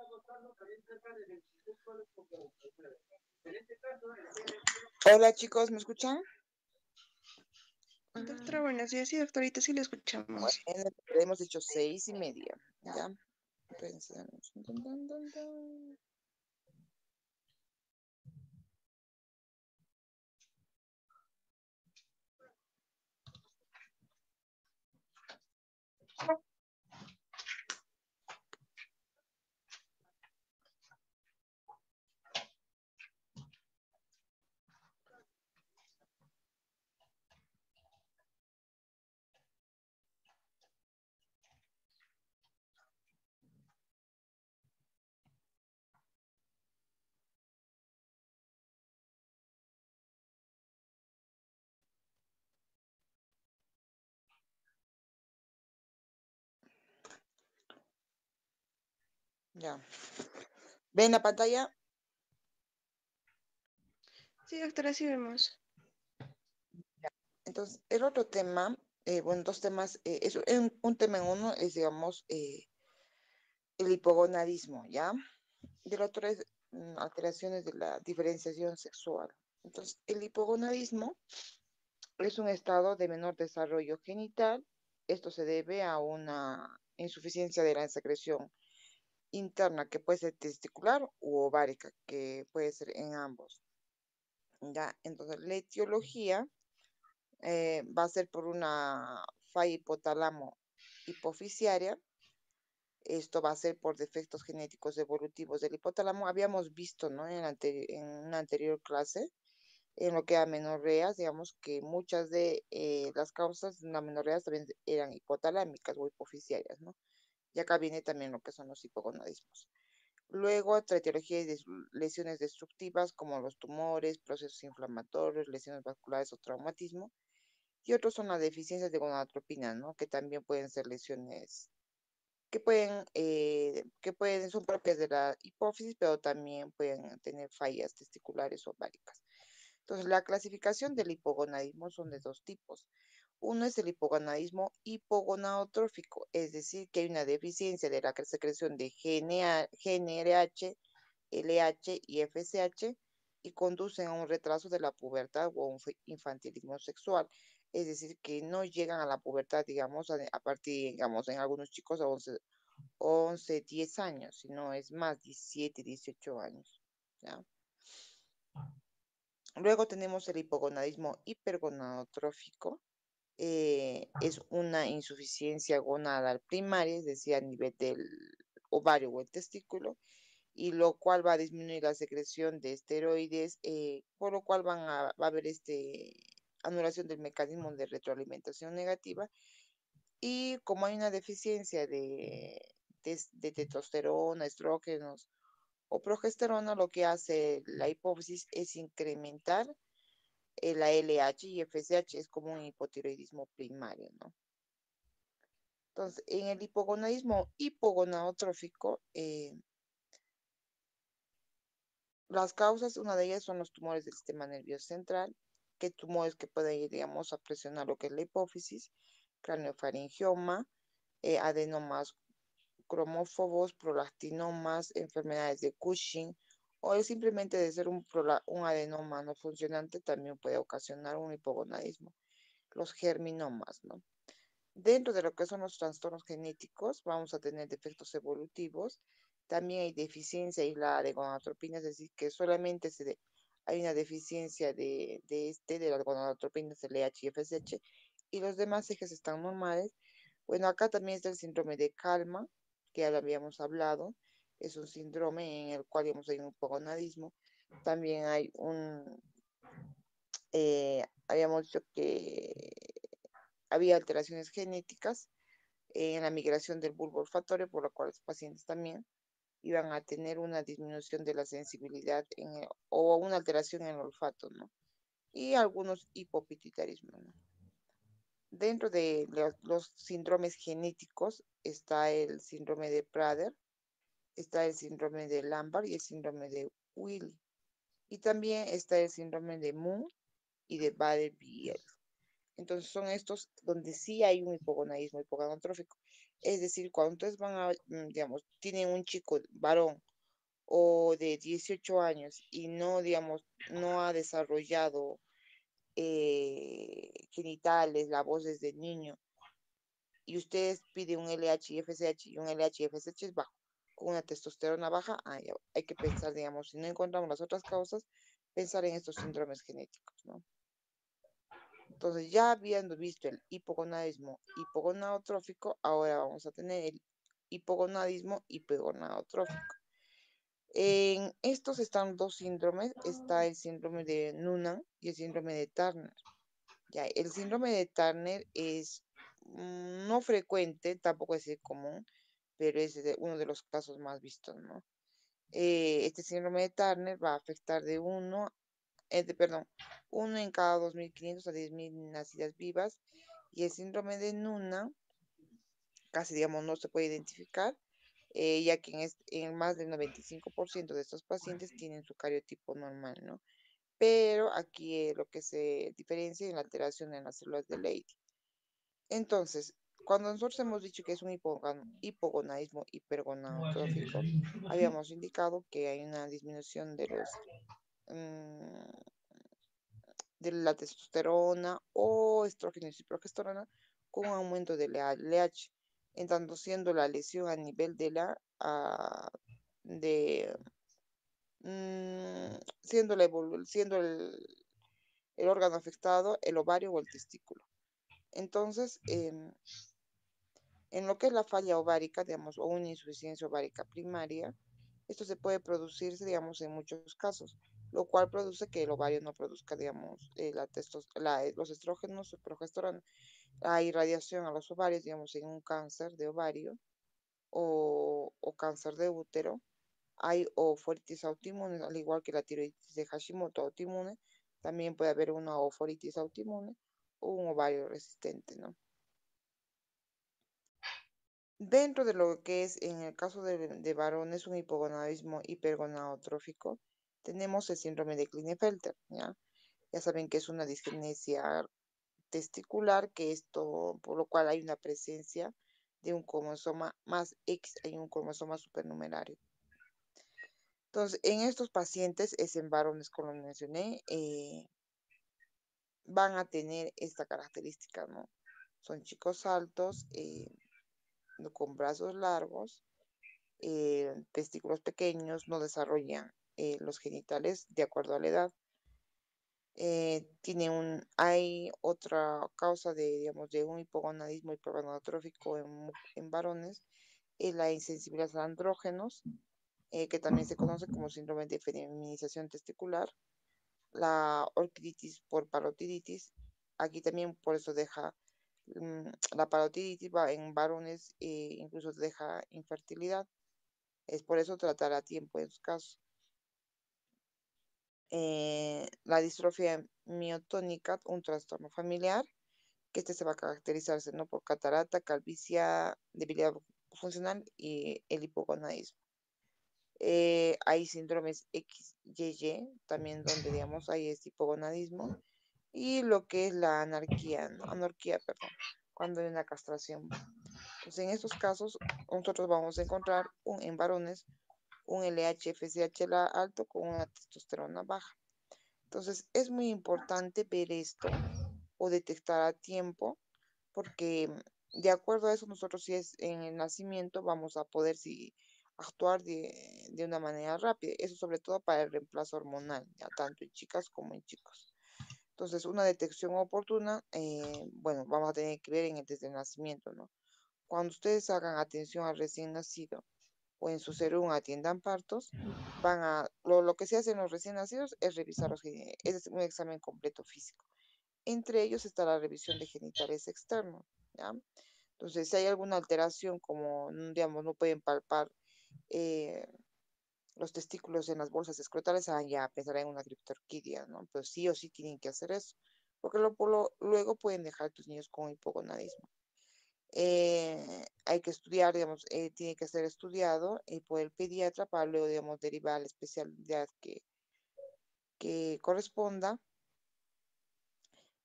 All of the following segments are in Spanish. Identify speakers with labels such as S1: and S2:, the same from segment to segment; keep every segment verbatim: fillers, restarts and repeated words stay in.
S1: Hola chicos, ¿me escuchan?
S2: Doctora, buenos días. Sí, doctorita, sí le escuchamos.
S1: Bueno, hemos dicho seis y media. Ya. Pensemos. Dun, dun, dun, dun. Ya. ¿Ven la pantalla?
S2: Sí, doctora, sí vemos.
S1: Ya. Entonces, el otro tema, eh, bueno, dos temas, eh, es un, un tema en uno es, digamos, eh, el hipogonadismo, ¿ya? Y el otro es mm, alteraciones de la diferenciación sexual. Entonces, el hipogonadismo es un estado de menor desarrollo genital. Esto se debe a una insuficiencia de la secreción interna, que puede ser testicular u ovárica, que puede ser en ambos. ¿Ya? Entonces, la etiología eh, va a ser por una falla hipotálamo hipofisiaria. Esto va a ser por defectos genéticos evolutivos del hipotálamo. Habíamos visto, ¿no? En, anteri en una anterior clase, en lo que a menorreas, digamos que muchas de eh, las causas de la menorreas también eran hipotalámicas o hipofisiarias, ¿no? Y acá viene también lo que son los hipogonadismos. Luego, otra etiología de lesiones destructivas como los tumores, procesos inflamatorios, lesiones vasculares o traumatismo. Y otros son las deficiencias de gonadotropina, ¿no? Que también pueden ser lesiones que pueden, eh, que pueden, son propias de la hipófisis, pero también pueden tener fallas testiculares o ováricas. Entonces, la clasificación del hipogonadismo son de dos tipos. Uno es el hipogonadismo hipogonadotrófico, es decir, que hay una deficiencia de la secreción de G N R H, L H y F S H y conducen a un retraso de la pubertad o un infantilismo sexual. Es decir, que no llegan a la pubertad, digamos, a, a partir, digamos, en algunos chicos a once, once, diez años, sino es más, diecisiete, dieciocho años. ¿Ya? Luego tenemos el hipogonadismo hipergonadotrófico. Eh, es una insuficiencia gonadal primaria, es decir, a nivel del ovario o el testículo, y lo cual va a disminuir la secreción de esteroides, eh, por lo cual van a, va a haber este, anulación del mecanismo de retroalimentación negativa. Y como hay una deficiencia de, de, de testosterona, estrógenos o progesterona, lo que hace la hipófisis es incrementar eh, la L H y F S H, es como un hipotiroidismo primario, ¿no? Entonces, en el hipogonadismo hipogonadotrófico, eh, las causas, una de ellas son los tumores del sistema nervioso central, que tumores que pueden ir, digamos, a presionar lo que es la hipófisis, craneofaringioma, eh, adenomas cromófobos, prolactinomas, enfermedades de Cushing, o el simplemente de ser un, un adenoma no funcionante también puede ocasionar un hipogonadismo. Los germinomas, ¿no? Dentro de lo que son los trastornos genéticos, vamos a tener defectos evolutivos. También hay deficiencia aislada de gonadotropina, es decir, que solamente se de, hay una deficiencia de, de este, de las gonadotropinas L H y F S H, y los demás ejes están normales. Bueno, acá también está el síndrome de Calma, que ya lo habíamos hablado. Es un síndrome en el cual digamos, hay un hipogonadismo. También hay un, eh, habíamos dicho que había alteraciones genéticas en la migración del bulbo olfatorio, por lo cual los pacientes también iban a tener una disminución de la sensibilidad en el, o una alteración en el olfato, ¿no? Y algunos hipopituitarismos, ¿no? Dentro de los, los síndromes genéticos está el síndrome de Prader, está el síndrome de Lambert y el síndrome de Willy. Y también está el síndrome de Moon y de Bader-Biel. Entonces son estos donde sí hay un hipogonadismo hipogonadotrófico. Es decir, cuando ustedes van a, mm, digamos, tienen un chico varón o de dieciocho años y no, digamos, no ha desarrollado eh, genitales, la voz desde niño, y ustedes piden un L H y F S H y un L H y F S H es bajo, con una testosterona baja, ah, ya, hay que pensar, digamos, si no encontramos las otras causas, pensar en estos síndromes genéticos, ¿no? Entonces, ya habiendo visto el hipogonadismo hipogonadotrófico, ahora vamos a tener el hipogonadismo hipogonadotrófico. En estos están dos síndromes, está el síndrome de Noonan y el síndrome de Turner. Ya, el síndrome de Turner es mm, no frecuente, tampoco es común, pero es de- uno de los casos más vistos, ¿no? Eh, este síndrome de Turner va a afectar de uno, eh, de, perdón, uno en cada dos mil quinientos a diez mil nacidas vivas, y el síndrome de Noonan casi, digamos, no se puede identificar, eh, ya que en, es- en más del noventa y cinco por ciento de estos pacientes tienen su cariotipo normal, ¿no? Pero aquí eh, lo que se diferencia es la alteración en las células de Leydig. Entonces, cuando nosotros hemos dicho que es un hipogon- hipogonadismo hipergonadotrófico, habíamos indicado que hay una disminución de los mm, de la testosterona o estrógenos y progesterona con un aumento del L H, en tanto siendo la lesión a nivel de la ah, de mm, siendo la evolu- siendo el, el órgano afectado el ovario o el testículo. Entonces, em, en lo que es la falla ovárica, digamos, o una insuficiencia ovárica primaria, esto se puede producir, digamos, en muchos casos, lo cual produce que el ovario no produzca, digamos, eh, la testos- la- eh, los estrógenos o progesterona. Hay radiación a los ovarios, digamos, en un cáncer de ovario o, o cáncer de útero. Hay oforitis autoinmune, al igual que la tiroides de Hashimoto autoinmune, también puede haber una oforitis autoinmune o un ovario resistente, ¿no? Dentro de lo que es, en el caso de, de varones, un hipogonadismo hipergonadotrófico, tenemos el síndrome de Klinefelter, ¿ya? Ya saben que es una disgenesia testicular, que esto, por lo cual hay una presencia de un cromosoma más X, hay un cromosoma supernumerario. Entonces, en estos pacientes, es en varones, como lo mencioné, eh, van a tener esta característica, ¿no? Son chicos altos, eh, no- con brazos largos, eh, testículos pequeños, no desarrollan eh, los genitales de acuerdo a la edad. Eh, tiene un, hay otra causa de, digamos, de un hipogonadismo hipergonadotrófico en, mu- en varones, es la insensibilidad a andrógenos, eh, que también se conoce como síndrome de feminización testicular, la orquiditis por parotiditis. Aquí también por eso deja mm, la parotiditis va en varones, eh, incluso deja infertilidad. Es por eso tratar a tiempo en su caso. Eh, la distrofia miotónica, un trastorno familiar, que este se va a caracterizarse, ¿no? Por catarata, calvicie, debilidad funcional y el hipogonadismo. Eh, hay síndromes X Y Y, también donde, digamos, hay este hipogonadismo, y lo que es la anarquía, ¿no? Anorquía, perdón, cuando hay una castración. Entonces, en estos casos, nosotros vamos a encontrar un, en varones un L H F S H alto con una testosterona baja. Entonces, es muy importante ver esto o detectar a tiempo, porque de acuerdo a eso, nosotros si es en el nacimiento, vamos a poder si, actuar de, de una manera rápida. Eso sobre todo para el reemplazo hormonal, ya tanto en chicas como en chicos. Entonces, una detección oportuna, eh, bueno, vamos a tener que ver en el, desde el nacimiento, ¿no? Cuando ustedes hagan atención al recién nacido o en su serum atiendan partos, van a, lo, lo que se hace en los recién nacidos es revisar los gene- es un examen completo físico. Entre ellos está la revisión de genitales externos, ¿ya? Entonces, si hay alguna alteración, como, mm, digamos, no pueden palpar eh, los testículos en las bolsas escrotales, ah, ya pensará en una criptorquidia, ¿no? Pero sí o sí tienen que hacer eso, porque lo, por lo- luego pueden dejar a tus niños con hipogonadismo. Eh, hay que estudiar, digamos, eh, tiene que ser estudiado eh, por el pediatra para luego, digamos, derivar a la especialidad que, que corresponda.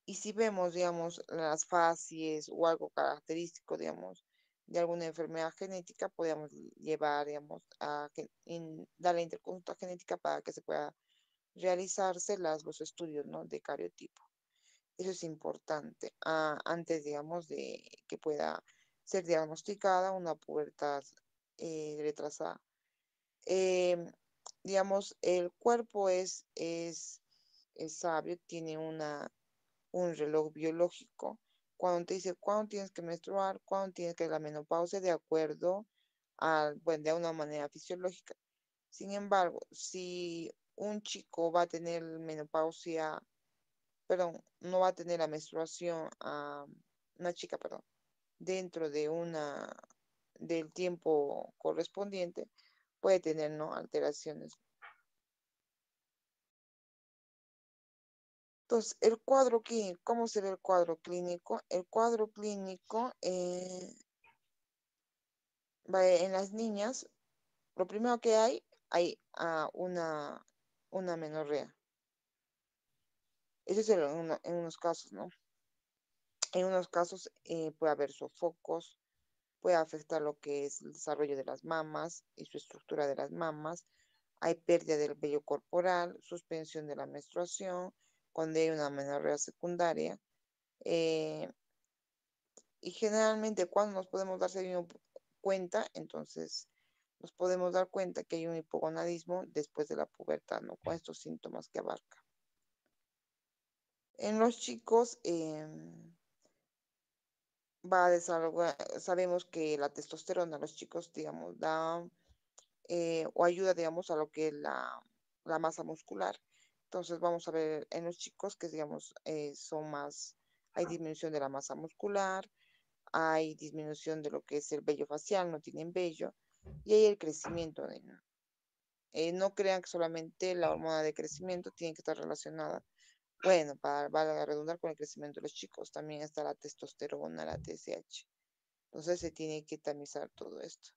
S1: Y si vemos, digamos, las fases o algo característico, digamos, de alguna enfermedad genética, podemos llevar, digamos, a que- in- dar la interconsulta genética para que se pueda realizarse las, los estudios, ¿no? De cariotipo. Eso es importante ah, antes, digamos, de que pueda ser diagnosticada una pubertad eh, retrasada. Em, digamos, el cuerpo es, es, es sabio, tiene una, un reloj biológico. Cuando te dice cuándo tienes que menstruar, cuándo tienes que la menopausia, de acuerdo a, bueno, de una manera fisiológica. Sin embargo, si un chico va a tener menopausia, perdón, no va a tener la menstruación, a una chica, perdón, dentro de una, del tiempo correspondiente, puede tener, ¿no? Alteraciones. Entonces, el cuadro clínico, ¿cómo se ve el cuadro clínico? El cuadro clínico eh, va en las niñas, lo primero que hay, hay ah, una, una menorrea. Eso es en, uno- en unos casos, ¿no? En unos casos eh, puede haber sofocos, puede afectar lo que es el desarrollo de las mamas y su estructura de las mamas. Hay pérdida del vello corporal, suspensión de la menstruación, cuando hay una menorrea secundaria. eh, y generalmente cuando nos podemos darse cuenta, entonces nos podemos dar cuenta que hay un hipogonadismo después de la pubertad, ¿no? Con estos síntomas que abarca. En los chicos, em, va a desarrollar, sabemos que la testosterona a los chicos, digamos, da eh, o ayuda, digamos, a lo que es la, la masa muscular. Entonces vamos a ver en los chicos que, digamos, eh, son más, hay disminución de la masa muscular, hay disminución de lo que es el vello facial, no tienen vello, y hay el crecimiento. De, eh, no crean que solamente la hormona de crecimiento tiene que estar relacionada, bueno, para, para redundar con el crecimiento de los chicos, también está la testosterona, la T S H. Entonces se tiene que tamizar todo esto.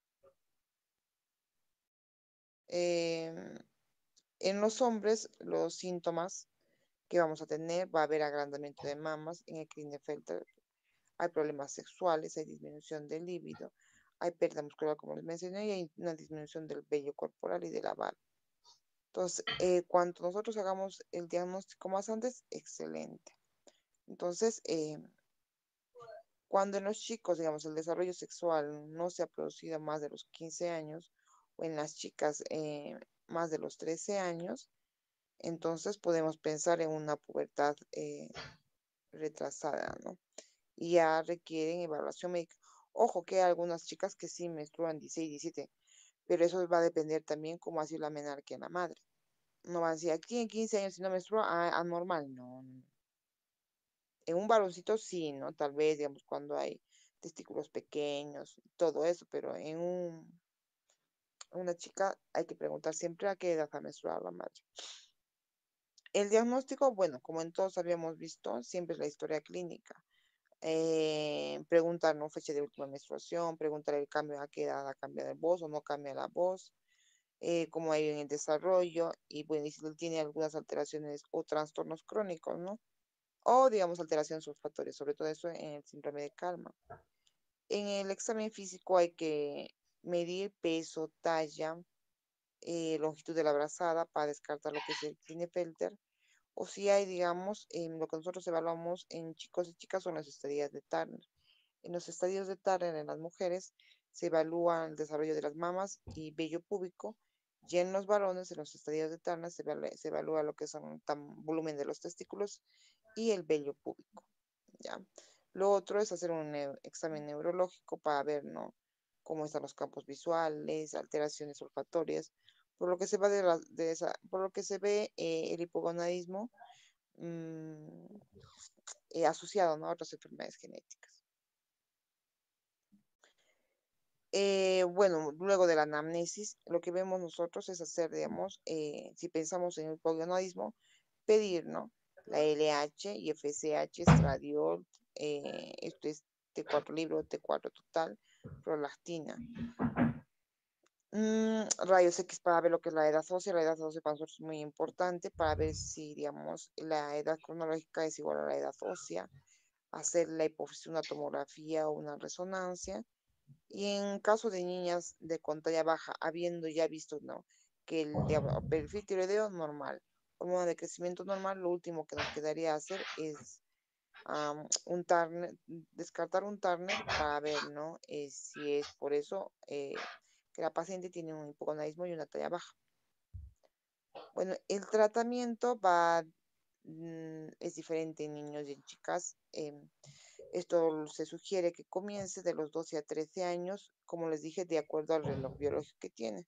S1: Em, en los hombres, los síntomas que vamos a tener, va a haber agrandamiento de mamas en el Klinefelter, hay problemas sexuales, hay disminución del líbido, hay pérdida muscular, como les mencioné, y hay una disminución del vello corporal y de la barba. Entonces, eh, cuanto nosotros hagamos el diagnóstico más antes, excelente. Entonces, eh, cuando en los chicos, digamos, el desarrollo sexual no se ha producido más de los quince años, o en las chicas eh, más de los trece años, entonces podemos pensar en una pubertad eh, retrasada, ¿no? Y ya requieren evaluación médica. Ojo que hay algunas chicas que sí menstruan dieciséis, diecisiete, pero eso va a depender también cómo ha sido la menarquia en la madre. No van a decir, aquí en quince años si no menstrua, ah, anormal. No, no. En un varoncito sí, ¿no? Tal vez, digamos, cuando hay testículos pequeños, todo eso, pero en un, una chica hay que preguntar siempre a qué edad ha menstruado la madre. El diagnóstico, bueno, como en todos habíamos visto, siempre es la historia clínica. Eh, preguntar, ¿no? Fecha de última menstruación, preguntar el cambio, a qué edad ha cambiado la voz o no cambia la voz, eh, cómo ha ido en el desarrollo y bueno, y si él tiene algunas alteraciones o trastornos crónicos, ¿no? O digamos alteraciones olfatorias, sobre todo eso en el síndrome de Calma. En el examen físico hay que medir peso, talla, eh, longitud de la brazada para descartar lo que es el Klinefelter. O si hay, digamos, en lo que nosotros evaluamos en chicos y chicas son las estadías de Turner. En los estadios de Turner en las mujeres se evalúa el desarrollo de las mamas y vello púbico, y en los varones, en los estadios de Turner, se evalúa, se evalúa lo que son el volumen de los testículos y el vello púbico. ¿Ya? Lo otro es hacer un neu- examen neurológico para ver, ¿no? Cómo están los campos visuales, alteraciones olfatorias, por lo que se va de, la- de esa, por lo que se ve eh, el hipogonadismo mm, eh, asociado, ¿no? A otras enfermedades genéticas. Eh, bueno, luego de la anamnesis, lo que vemos nosotros es hacer, digamos, eh, si pensamos en el hipogonadismo, pedir, ¿no? La L H y F S H, estradiol, eh, esto es T cuatro libro, T cuatro total, prolactina. Mm, rayos X para ver lo que es la edad ósea. La edad ósea para nosotros es muy importante para ver si, digamos, la edad cronológica es igual a la edad ósea, hacer la hipófisis, una tomografía o una resonancia. Y en caso de niñas de con talla baja, habiendo ya visto, ¿no?, que el digamos, perfil tiroideo normal, hormona de crecimiento normal, lo último que nos quedaría hacer es um, un Turner, descartar un Turner para ver, ¿no?, eh, si es por eso eh, que la paciente tiene un hipogonadismo y una talla baja. Bueno, el tratamiento va, mm, es diferente en niños y en chicas. Eh, esto se sugiere que comience de los doce a trece años, como les dije, de acuerdo al reloj biológico que tiene.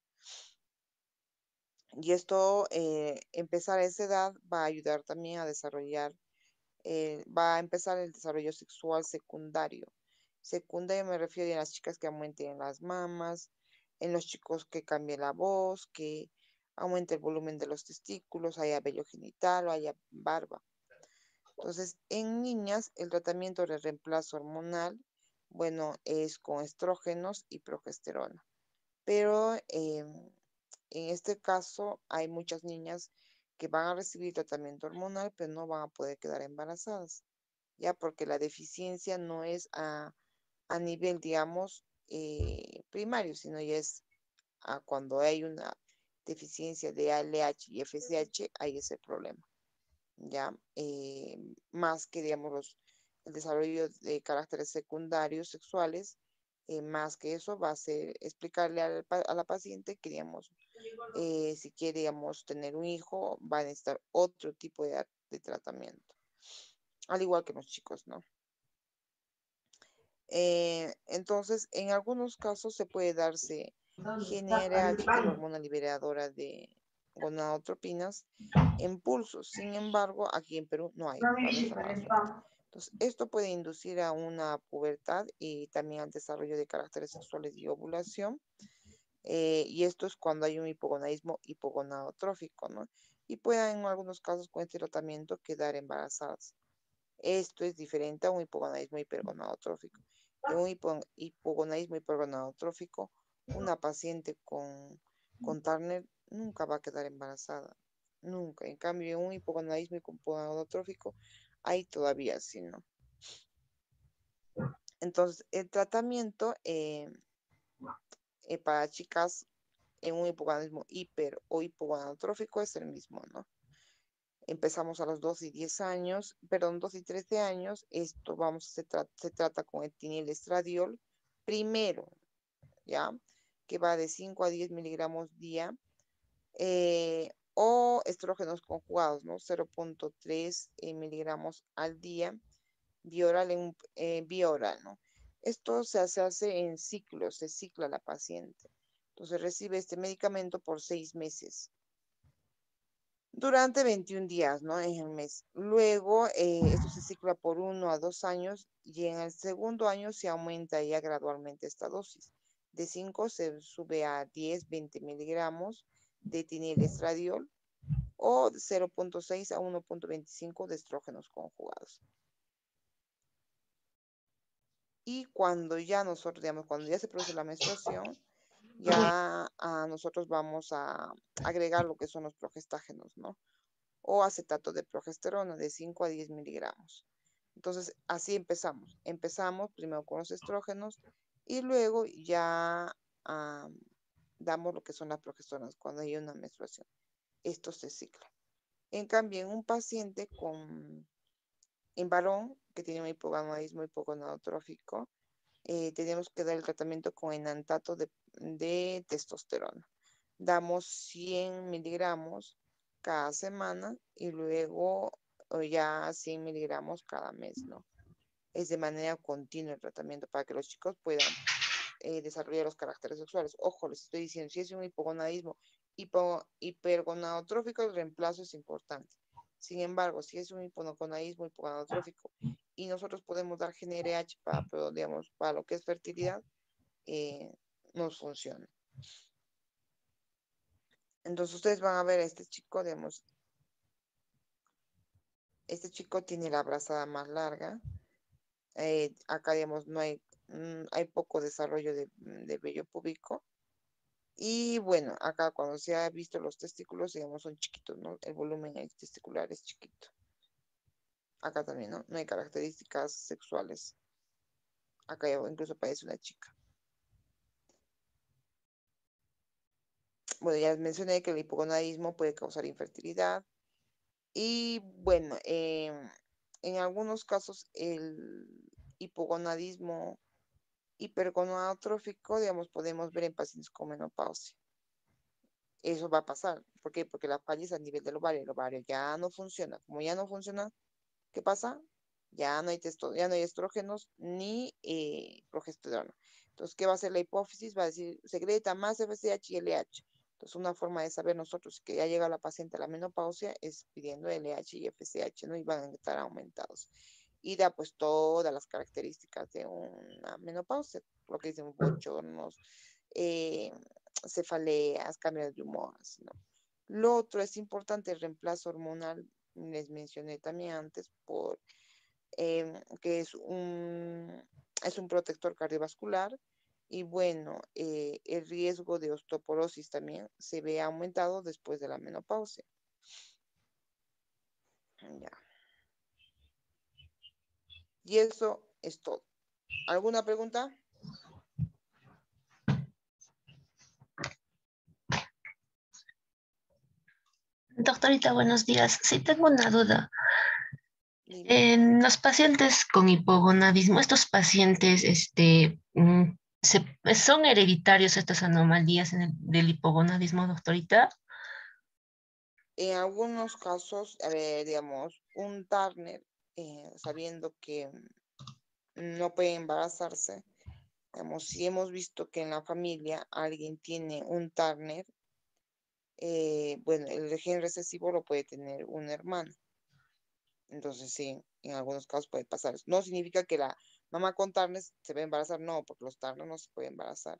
S1: Y esto, eh, empezar a esa edad va a ayudar también a desarrollar, eh, va a empezar el desarrollo sexual secundario. Secundario me refiero a las chicas que aumenten las mamas, en los chicos que cambie la voz, que aumente el volumen de los testículos, haya vello genital o haya barba. Entonces, en niñas, el tratamiento de reemplazo hormonal, bueno, es con estrógenos y progesterona. Pero eh, en este caso hay muchas niñas que van a recibir tratamiento hormonal, pero no van a poder quedar embarazadas, ya porque la deficiencia no es a, a nivel, digamos, eh, primario, sino ya es a cuando hay una deficiencia de A L H y F S H, hay ese problema, ya, eh, más que, digamos, los, el desarrollo de caracteres secundarios sexuales, eh, más que eso va a ser explicarle al pa- a la paciente que, digamos, eh, si quiere, digamos, tener un hijo, va a necesitar otro tipo de, de tratamiento, al igual que los chicos, ¿no? Eh, entonces, en algunos casos se puede darse G N R H, que es la hormona liberadora de gonadotropinas, en pulsos. Sin embargo, aquí en Perú no hay, para nuestra mala suerte. Entonces, esto puede inducir a una pubertad y también al desarrollo de caracteres sexuales y ovulación. Eh, y esto es cuando hay un hipogonadismo hipogonadotrófico, ¿no? Y pueden en algunos casos con este tratamiento quedar embarazadas. Esto es diferente a un hipogonadismo hipergonadotrófico. En un hipo, hipogonadismo hipergonadotrófico, una paciente con, con Turner nunca va a quedar embarazada. Nunca. En cambio, en un hipogonadismo hipergonadotrófico, ahí todavía sí, ¿no? Entonces, el tratamiento eh, eh, para chicas en un hipogonadismo hiper o hipogonadotrófico es el mismo, ¿no? Empezamos a los doce y diez años, perdón, doce y trece años. Esto vamos, se, tra se trata con etinilestradiol primero, ¿ya? Que va de cinco a diez miligramos día, eh, o estrógenos conjugados, ¿no? cero punto tres eh, miligramos al día, bioral, en, eh, bioral, ¿no? Esto se hace, hace en ciclos, se cicla la paciente. Entonces recibe este medicamento por seis meses durante veintiún días, ¿no? En el mes. Luego, eh, esto se cicla por uno a dos años y en el segundo año se aumenta ya gradualmente esta dosis. De cinco se sube a diez, veinte miligramos de etinilestradiol o de cero punto seis a uno punto veinticinco de estrógenos conjugados. Y cuando ya nosotros, digamos, cuando ya se produce la menstruación, ya a nosotros vamos a agregar lo que son los progestágenos, ¿no? O acetato de progesterona de cinco a diez miligramos. Entonces, así empezamos. Empezamos primero con los estrógenos y luego ya ah, damos lo que son las progesteronas cuando hay una menstruación. Esto se cicla. En cambio, en un paciente con, en varón que tiene un hipogonadismo hipogonadotrófico, eh, tenemos que dar el tratamiento con enantato de, de testosterona. Damos cien miligramos cada semana y luego ya cien miligramos cada mes, ¿no? Es de manera continua el tratamiento para que los chicos puedan eh, desarrollar los caracteres sexuales. Ojo, les estoy diciendo, si es un hipogonadismo hipo, hipergonadotrófico, el reemplazo es importante. Sin embargo, si es un hipogonadismo hipogonadotrófico y nosotros podemos dar G N R H para, pero, digamos, para lo que es fertilidad, eh, nos funciona. Entonces ustedes van a ver a este chico, digamos, este chico tiene la brazada más larga. Eh, acá, digamos, no hay, mm, hay poco desarrollo de, de vello púbico. Y bueno, acá cuando se ha visto los testículos, digamos, son chiquitos, ¿no? El volumen testicular es chiquito. Acá también, ¿no? No hay características sexuales. Acá incluso parece una chica. Bueno, ya mencioné que el hipogonadismo puede causar infertilidad. Y bueno, em, en algunos casos el hipogonadismo hipergonadotrófico, digamos, podemos ver en pacientes con menopausia. Eso va a pasar. ¿Por qué? Porque la falla es a nivel del ovario. El ovario ya no funciona. Como ya no funciona, ¿qué pasa? Ya no hay testo, ya no hay estrógenos ni eh, progesterona. Entonces, ¿qué va a hacer la hipófisis? Va a decir, secreta más F S H y L H. Entonces, una forma de saber nosotros que ya llega la paciente a la menopausia es pidiendo L H y F S H, ¿no? Y van a estar aumentados. Y da pues todas las características de una menopausia, lo que dicen bochornos, eh, cefaleas, cambios de humor, así, ¿no? Lo otro es importante el reemplazo hormonal, les mencioné también antes, por, eh, que es un, es un protector cardiovascular y bueno, eh, el riesgo de osteoporosis también se ve aumentado después de la menopausia. Ya. Y eso es todo. ¿Alguna pregunta?
S3: Doctorita, buenos días. Sí, tengo una duda.
S1: Dime.
S3: En los pacientes con hipogonadismo, estos pacientes, este, mm, se- ¿son hereditarios estas anomalías en el- del hipogonadismo, doctorita?
S1: En algunos casos, a ver, digamos, un Turner, eh, sabiendo que no puede embarazarse, digamos, si hemos visto que en la familia alguien tiene un Turner, eh, bueno, el gen recesivo lo puede tener un hermano. Entonces, sí, en algunos casos puede pasar. No significa que la mamá con Turner se va a embarazar, no, porque los Turner no se pueden embarazar.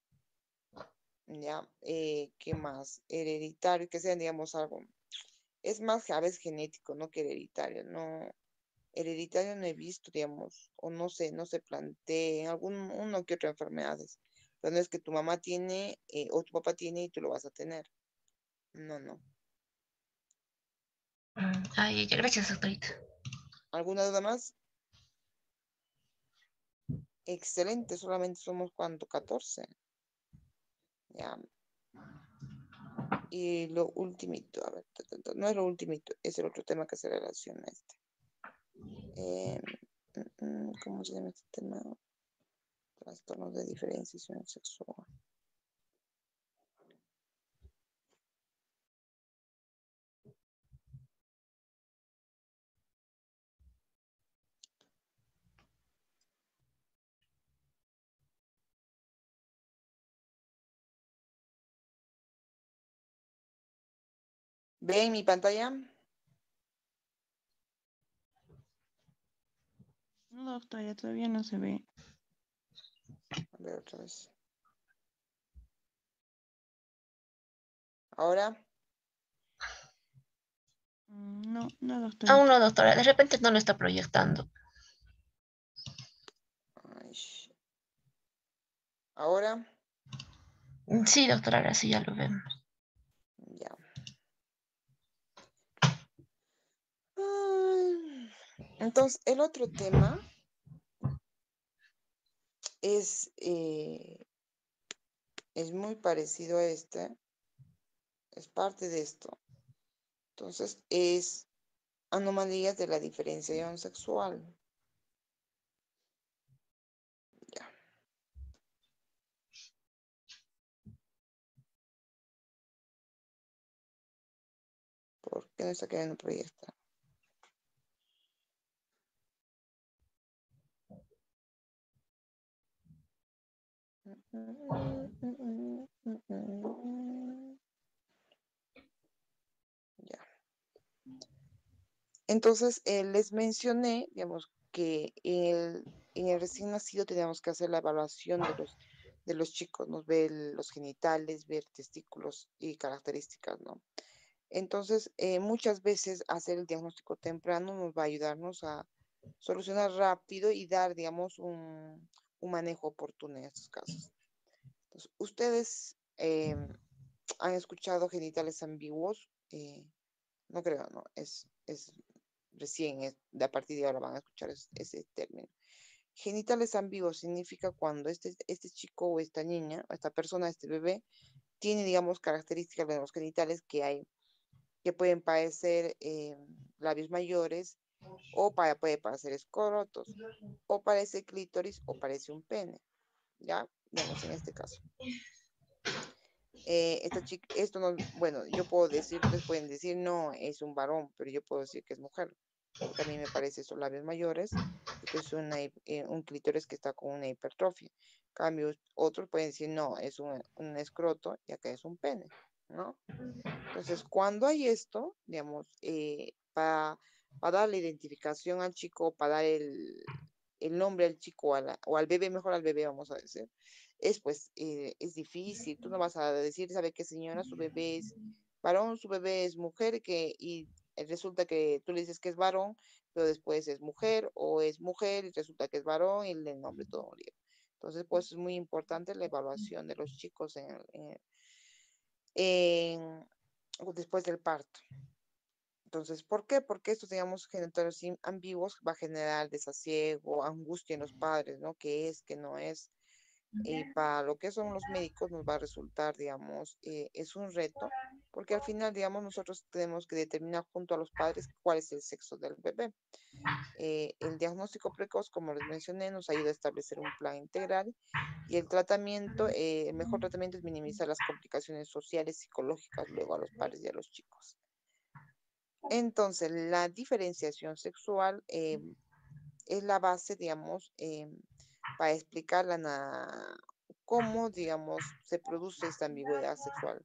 S1: Ya, eh, ¿qué más? Hereditario, que sean, digamos, algo. Es más a veces genético, no que hereditario, no. Hereditario no he visto, digamos, o no sé, no se plantea en algún uno que otra enfermedades. Pero no es que tu mamá tiene eh, o tu papá tiene y tú lo vas a tener. No, no.
S3: Mm, Ay, ya, gracias, doctorita.
S1: ¿Alguna duda más? Excelente, solamente somos cuánto, catorce. Ya. Y lo ultimito, a ver, ta, ta, ta, no es lo ultimito, es el otro tema que se relaciona a este. Eh, mm, mm, ¿cómo se llama este tema? Trastornos de diferenciación sexual. ¿Ven mi pantalla?
S2: No, doctora, todavía no se ve.
S1: A ver otra vez. Ahora.
S2: Mm, No, no,
S3: Aún
S2: doctorita.
S3: no, doctora, de repente no lo está proyectando.
S1: Ay, ahora.
S3: Mm, Sí, doctora, ahora sí ya lo vemos.
S1: Ya. Ah, entonces, el otro tema es, eh, es muy parecido a este, es parte de esto. Entonces, es anomalías de la diferenciación sexual. Ya. ¿Por qué no está queriendo proyectar? Ya. Entonces, eh, les mencioné, digamos, que el, en el recién nacido tenemos que hacer la evaluación de los, de los chicos, nos ver los genitales, ver testículos y características, ¿no? Entonces, eh, muchas veces hacer el diagnóstico temprano nos va a ayudarnos a solucionar rápido y dar, digamos, un, un manejo oportuno en estos casos. Entonces, ustedes eh, han escuchado genitales ambiguos. Eh, no creo, no, es, es recién, es, de a partir de ahora van a escuchar es- ese término. Genitales ambiguos significa cuando este, este chico o esta niña, o esta persona, este bebé, tiene, digamos, características de los genitales que hay, que pueden parecer eh, labios mayores, o para, puede parecer escrotos, o parece clítoris, o parece un pene, ¿ya? Digamos, en este caso. Eh, esta chica, esto no, bueno, yo puedo decir, ustedes pueden decir, no, es un varón, pero yo puedo decir que es mujer, porque a mí me parece esos labios mayores y que es una, hi- eh, un clítoris que está con una hipertrofia. En cambio, otros pueden decir, no, es un, un escroto y acá es un pene, ¿no? Entonces, cuando hay esto, digamos, eh, para, para dar la identificación al chico, para dar el, el nombre al chico o, a la- o al bebé, mejor al bebé, vamos a decir, es pues, eh, es difícil. Tú no vas a decir, ¿sabe qué, señora? Su bebé es varón, su bebé es mujer, que, y resulta que tú le dices que es varón, pero después es mujer, o es mujer y resulta que es varón y el nombre todo un lío. Entonces, pues es muy importante la evaluación de los chicos en, en- en- después del parto. Entonces, ¿por qué? Porque estos, digamos, genitales im- ambiguos va a generar desasiego, angustia en los padres, ¿no? ¿Qué es, qué no es? Y para lo que son los médicos nos va a resultar, digamos, eh, es un reto, porque al final, digamos, nosotros tenemos que determinar junto a los padres cuál es el sexo del bebé. Eh, el diagnóstico precoz, como les mencioné, nos ayuda a establecer un plan integral y el tratamiento, eh, el mejor tratamiento es minimizar las complicaciones sociales, psicológicas luego a los padres y a los chicos. Entonces, la diferenciación sexual eh, es la base, digamos, eh, para explicar la na- cómo, digamos, se produce esta ambigüedad sexual.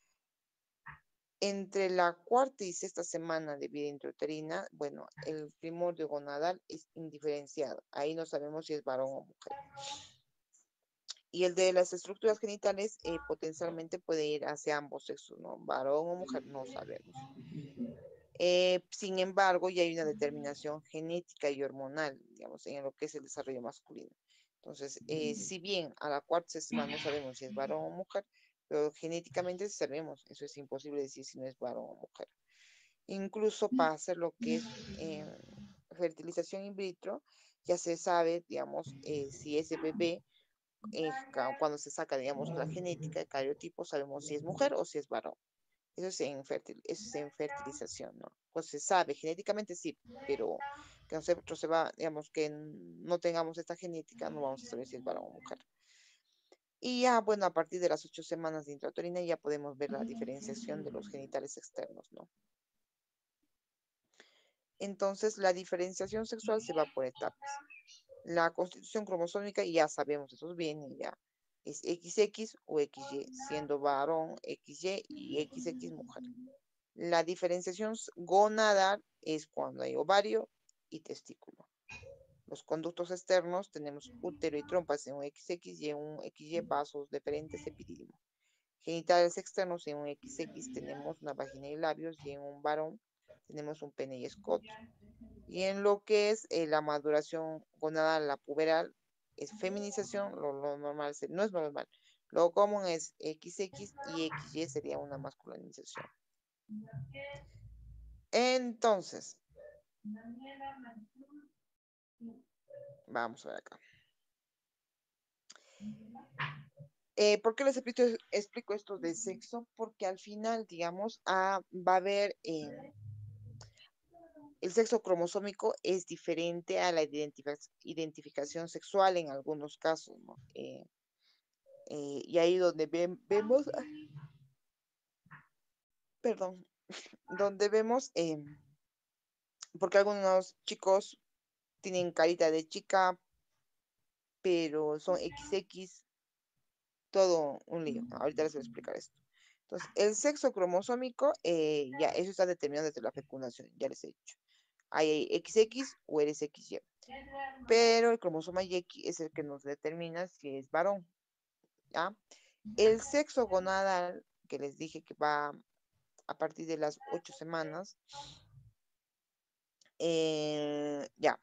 S1: Entre la cuarta y sexta semana de vida intrauterina, bueno, el primordio gonadal es indiferenciado. Ahí no sabemos si es varón o mujer. Y el de las estructuras genitales eh, potencialmente puede ir hacia ambos sexos, ¿no? Varón o mujer, no sabemos. Eh, sin embargo, ya hay una determinación genética y hormonal, digamos, en lo que es el desarrollo masculino. Entonces, eh, si bien a la cuarta semana no sabemos si es varón o mujer, pero genéticamente sí sabemos, eso es imposible decir si no es varón o mujer. Incluso para hacer lo que es eh, fertilización in vitro, ya se sabe, digamos, eh, si ese bebé, eh, ca- cuando se saca, digamos, la genética, el cariotipo, sabemos si es mujer o si es varón. Eso es en, fertil- eso es en fertilización, ¿no? Pues se sabe, genéticamente sí, pero que nosotros se va, digamos, que no tengamos esta genética, no vamos a saber si es varón o mujer. Y ya, bueno, a partir de las ocho semanas de intrauterina ya podemos ver la diferenciación de los genitales externos, ¿no? Entonces, la diferenciación sexual se va por etapas. La constitución cromosómica ya sabemos, eso viene ya. Es equis equis o equis ye, siendo varón equis ye y equis equis mujer. La diferenciación gonadal es cuando hay ovario y testículo. Los conductos externos tenemos útero y trompas en un equis equis y en un equis ye vasos deferentes epidídimo. Genitales externos en un equis equis tenemos una vagina y labios y en un varón tenemos un pene y escoto. Y en lo que es eh, la maduración gonadal, la puberal, es feminización, lo, lo normal no es normal. Lo común es equis equis y equis ye sería una masculinización. Entonces, vamos a ver acá. Eh, ¿por qué les explico, explico esto de sexo? Porque al final, digamos, ah, va a haber, eh, el sexo cromosómico es diferente a la identific identificación sexual en algunos casos, ¿no? Eh, eh, y ahí donde ve vemos, ay, perdón, donde vemos, eh, porque algunos chicos tienen carita de chica, pero son equis equis, todo un lío, ¿no? Ahorita les voy a explicar esto. Entonces, el sexo cromosómico, eh, ya, eso está determinado desde la fecundación, ya les he dicho. Hay equis equis o eres equis ye. Pero el cromosoma Y es el que nos determina si es varón, ¿ya? El sexo gonadal, que les dije que va a partir de las ocho semanas, eh, ya.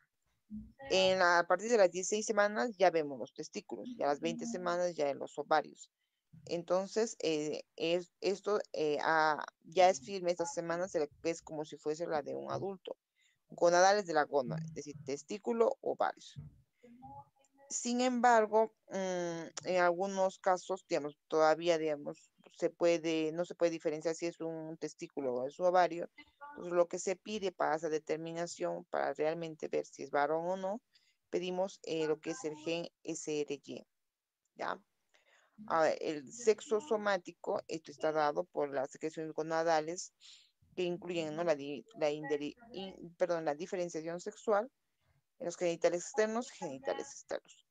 S1: En la- a partir de las dieciséis semanas ya vemos los testículos, y a las veinte semanas ya en los ovarios. Entonces, eh, es, esto eh, ah, ya es firme esta semana, se le- es como si fuese la de un adulto. Gonadales de la gónada, es decir, testículo, ovarios. Sin embargo, mm, en algunos casos, digamos, todavía, digamos, se puede, no se puede diferenciar si es un testículo o es un ovario. Entonces, lo que se pide para esa determinación, para realmente ver si es varón o no, pedimos eh, lo que es el gen S R Y, ¿ya? Ahora, el sexo somático, esto está dado por las secreciones gonadales que incluyen, ¿no? la, di- la, inderi- in- perdón, la diferenciación sexual en los genitales externos y genitales externos.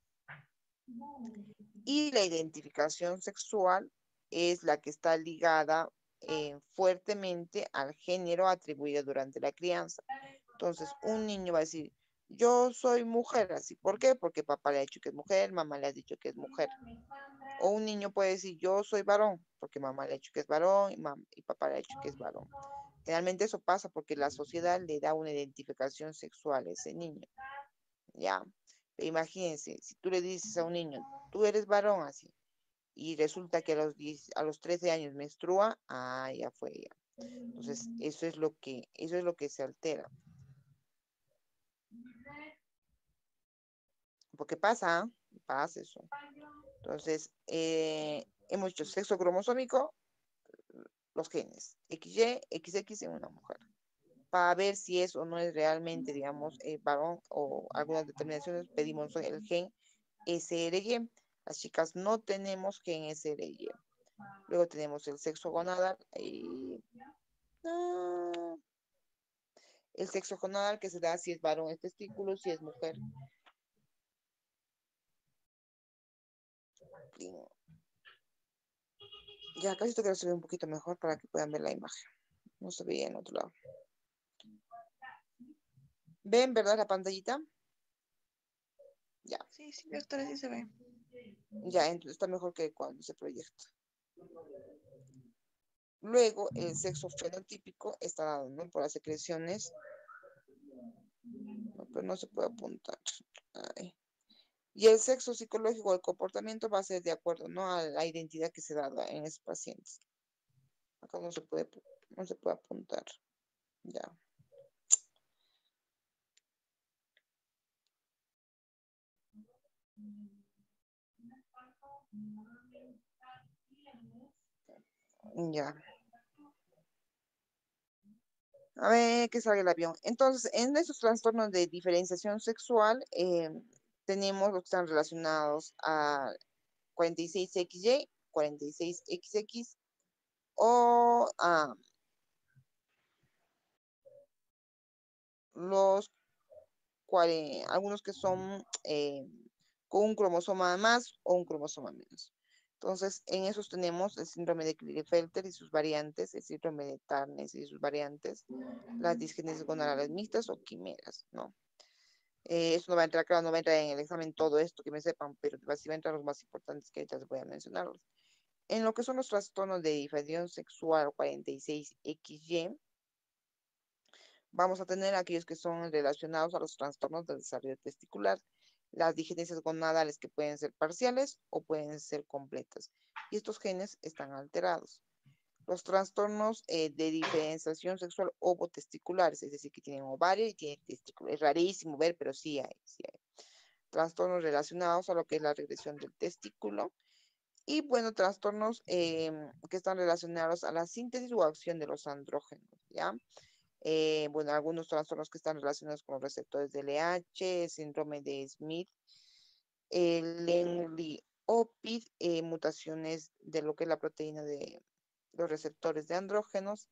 S1: Y la identificación sexual es la que está ligada eh, fuertemente al género atribuido durante la crianza. Entonces, un niño va a decir, yo soy mujer, así. ¿Por qué? Porque papá le ha dicho que es mujer, mamá le ha dicho que es mujer. O un niño puede decir, yo soy varón, porque mamá le ha dicho que es varón y, mam- y papá le ha dicho que es varón. Generalmente eso pasa porque la sociedad le da una identificación sexual a ese niño. Ya. Imagínense, si tú le dices a un niño, tú eres varón así, y resulta que a los diez a los trece años menstrua, ah, ya fue ya. Entonces, eso es lo que, eso es lo que se altera. Porque pasa, ¿ah? Pasa eso. Entonces, eh, hemos dicho sexo cromosómico, los genes, X Y, X X en una mujer, para ver si es o no es realmente, digamos, eh, varón o algunas determinaciones, pedimos el gen S R Y. Las chicas no tenemos gen S R Y. Luego tenemos el sexo gonadal y no, el sexo gonadal que se da si es varón el testículo, si es mujer. Ya casi esto que se ve un poquito mejor para que puedan ver la imagen. No se veía en otro lado. ¿Ven, verdad, la pantallita? Ya,
S2: Sí, sí, doctora, sí se ve.
S1: ya, entonces está mejor que cuando se proyecta. Luego, el sexo fenotípico está dado, ¿no? Por las secreciones. No, pero no se puede apuntar. Ay. Y el sexo psicológico, el comportamiento va a ser de acuerdo, ¿no? A la identidad que se da en esos pacientes. Acá no se puede, no se puede apuntar. Ya. Ya. A ver, que salga el avión. Entonces, en esos trastornos de diferenciación sexual, eh, tenemos los que están relacionados a cuarenta y seis equis ye, cuarenta y seis equis equis o a los cuare- algunos que son eh, con un cromosoma más o un cromosoma menos. Entonces, en esos tenemos el síndrome de Klinefelter y sus variantes, el síndrome de Turner y sus variantes, las disgenesis gonadales mixtas o quimeras, ¿no? Eh, eso no va a entrar, claro, no va a entrar en el examen todo esto que me sepan, pero sí va a entrar los más importantes que ahorita les voy a mencionarlos. En lo que son los trastornos de diferenciación sexual cuarenta y seis equis ye, vamos a tener aquellos que son relacionados a los trastornos del desarrollo testicular, las digenencias gonadales que pueden ser parciales o pueden ser completas. Y estos genes están alterados. Los trastornos eh, de diferenciación sexual ovotesticulares, es decir, que tienen ovario y tienen testículo. Es rarísimo ver, pero sí hay, sí hay. Trastornos relacionados a lo que es la regresión del testículo. Y bueno, trastornos eh, que están relacionados a la síntesis o acción de los andrógenos, ¿ya? Eh, bueno, algunos trastornos que están relacionados con los receptores de L H, síndrome de Smith, el Lenli-Opid, eh, mutaciones de lo que es la proteína de los receptores de andrógenos.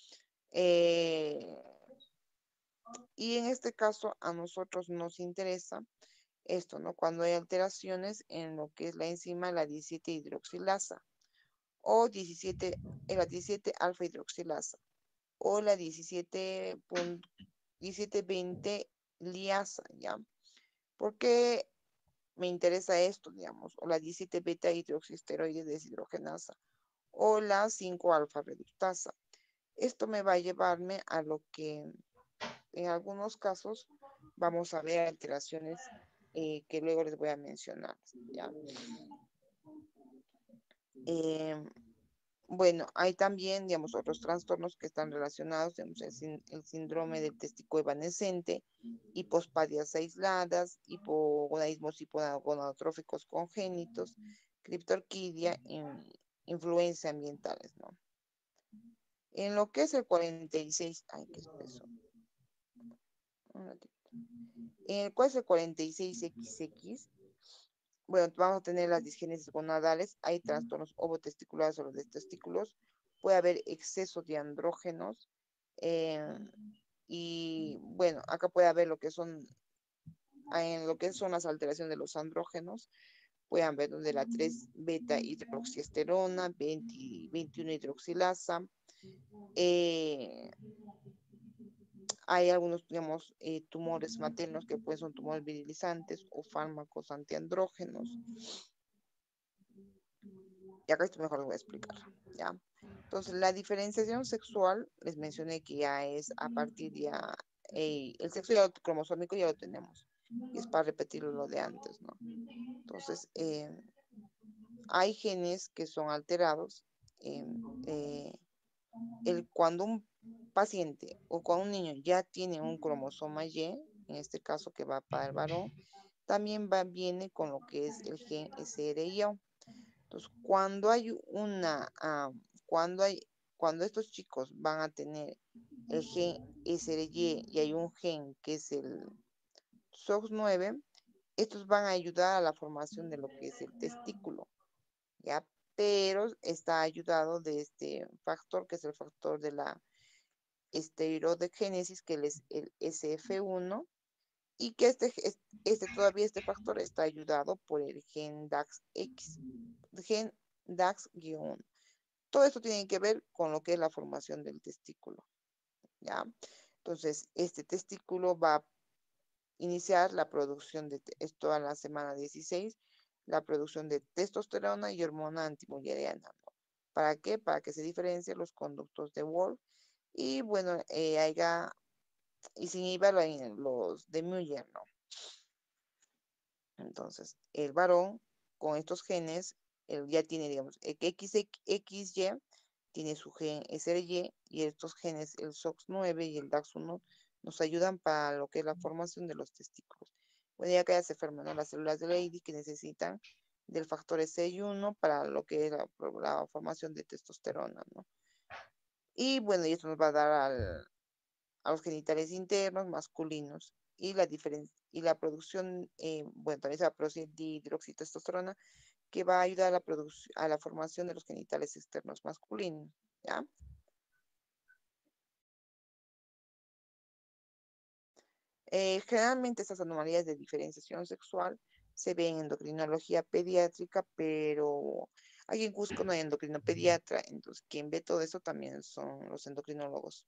S1: Eh, y en este caso a nosotros nos interesa esto, ¿no? Cuando hay alteraciones en lo que es la enzima, la diecisiete hidroxilasa o diecisiete, eh, la diecisiete alfa hidroxilasa o la diecisiete veinte liasa, ¿ya? ¿Por qué me interesa esto, digamos? O la diecisiete beta hidroxisteroide deshidrogenasa o la cinco alfa reductasa. Esto me va a llevarme a lo que en algunos casos vamos a ver alteraciones eh, que luego les voy a mencionar, ¿ya? Eh, bueno, hay también, digamos, otros trastornos que están relacionados, digamos, el, sin- el síndrome del testículo evanescente, hipospadias aisladas, hipogonadismos hipogonadotróficos congénitos, criptorquidia, in- influencia ambientales, ¿no? En lo que es el cuarenta y seis, ay, qué espeso. Un ratito. En el cual es el cuarenta y seis equis equis, bueno, vamos a tener las disgénesis gonadales, hay trastornos ovotesticulares o los de testículos, puede haber exceso de andrógenos, eh, y bueno, acá puede haber lo que son, en lo que son las alteraciones de los andrógenos, pueden haber de la tres beta hidroxiesterona, veinte, veintiuno hidroxilasa, eh, hay algunos, digamos, eh, tumores maternos que pueden ser tumores virilizantes o fármacos antiandrógenos. Y acá esto mejor lo voy a explicar, ¿ya? Entonces, la diferenciación sexual, les mencioné que ya es a partir ya, eh, el sexo ya lo- cromosómico ya lo tenemos, y es para repetir lo de antes, ¿no? Entonces, eh, hay genes que son alterados, eh, eh, el, cuando un paciente o cuando un niño ya tiene un cromosoma Y, en este caso que va para el varón, también va, viene con lo que es el gen S R I O. Entonces, cuando hay una, ah, cuando hay, cuando estos chicos van a tener el gen S R Y y hay un gen que es el S O X nueve, estos van a ayudar a la formación de lo que es el testículo, ¿ya? Pero está ayudado de este factor, que es el factor de la esteroidogénesis, que es el S F uno, y que este, este todavía este factor está ayudado por el gen DAX-X, gen DAX-uno. Todo esto tiene que ver con lo que es la formación del testículo, ¿ya? Entonces, este testículo va a iniciar la producción de, esto a la semana dieciséis, la producción de testosterona y hormona antimulleriana, ¿no? ¿Para qué? Para que se diferencien los conductos de Wolff y, bueno, eh, haya, y sin I V A los de Müller, ¿no? Entonces, el varón con estos genes, él ya tiene, digamos, X X Y, tiene su gen S R Y, y estos genes, el S O X nueve y el DAX uno, nos ayudan para lo que es la formación de los testículos. Bueno, ya que ya se forman, ¿no?, las células de Leydig que necesitan del factor S I uno para lo que es la, la formación de testosterona, ¿no? Y bueno, y esto nos va a dar al, a los genitales internos masculinos y la diferencia y la producción, eh, bueno, también se va a producir dihidroxitestosterona que va a ayudar a la producción, a la formación de los genitales externos masculinos, ¿ya? Eh, generalmente estas anomalías de diferenciación sexual se ven en endocrinología pediátrica, pero aquí en Cusco no hay endocrino pediatra, entonces quien ve todo eso también son los endocrinólogos.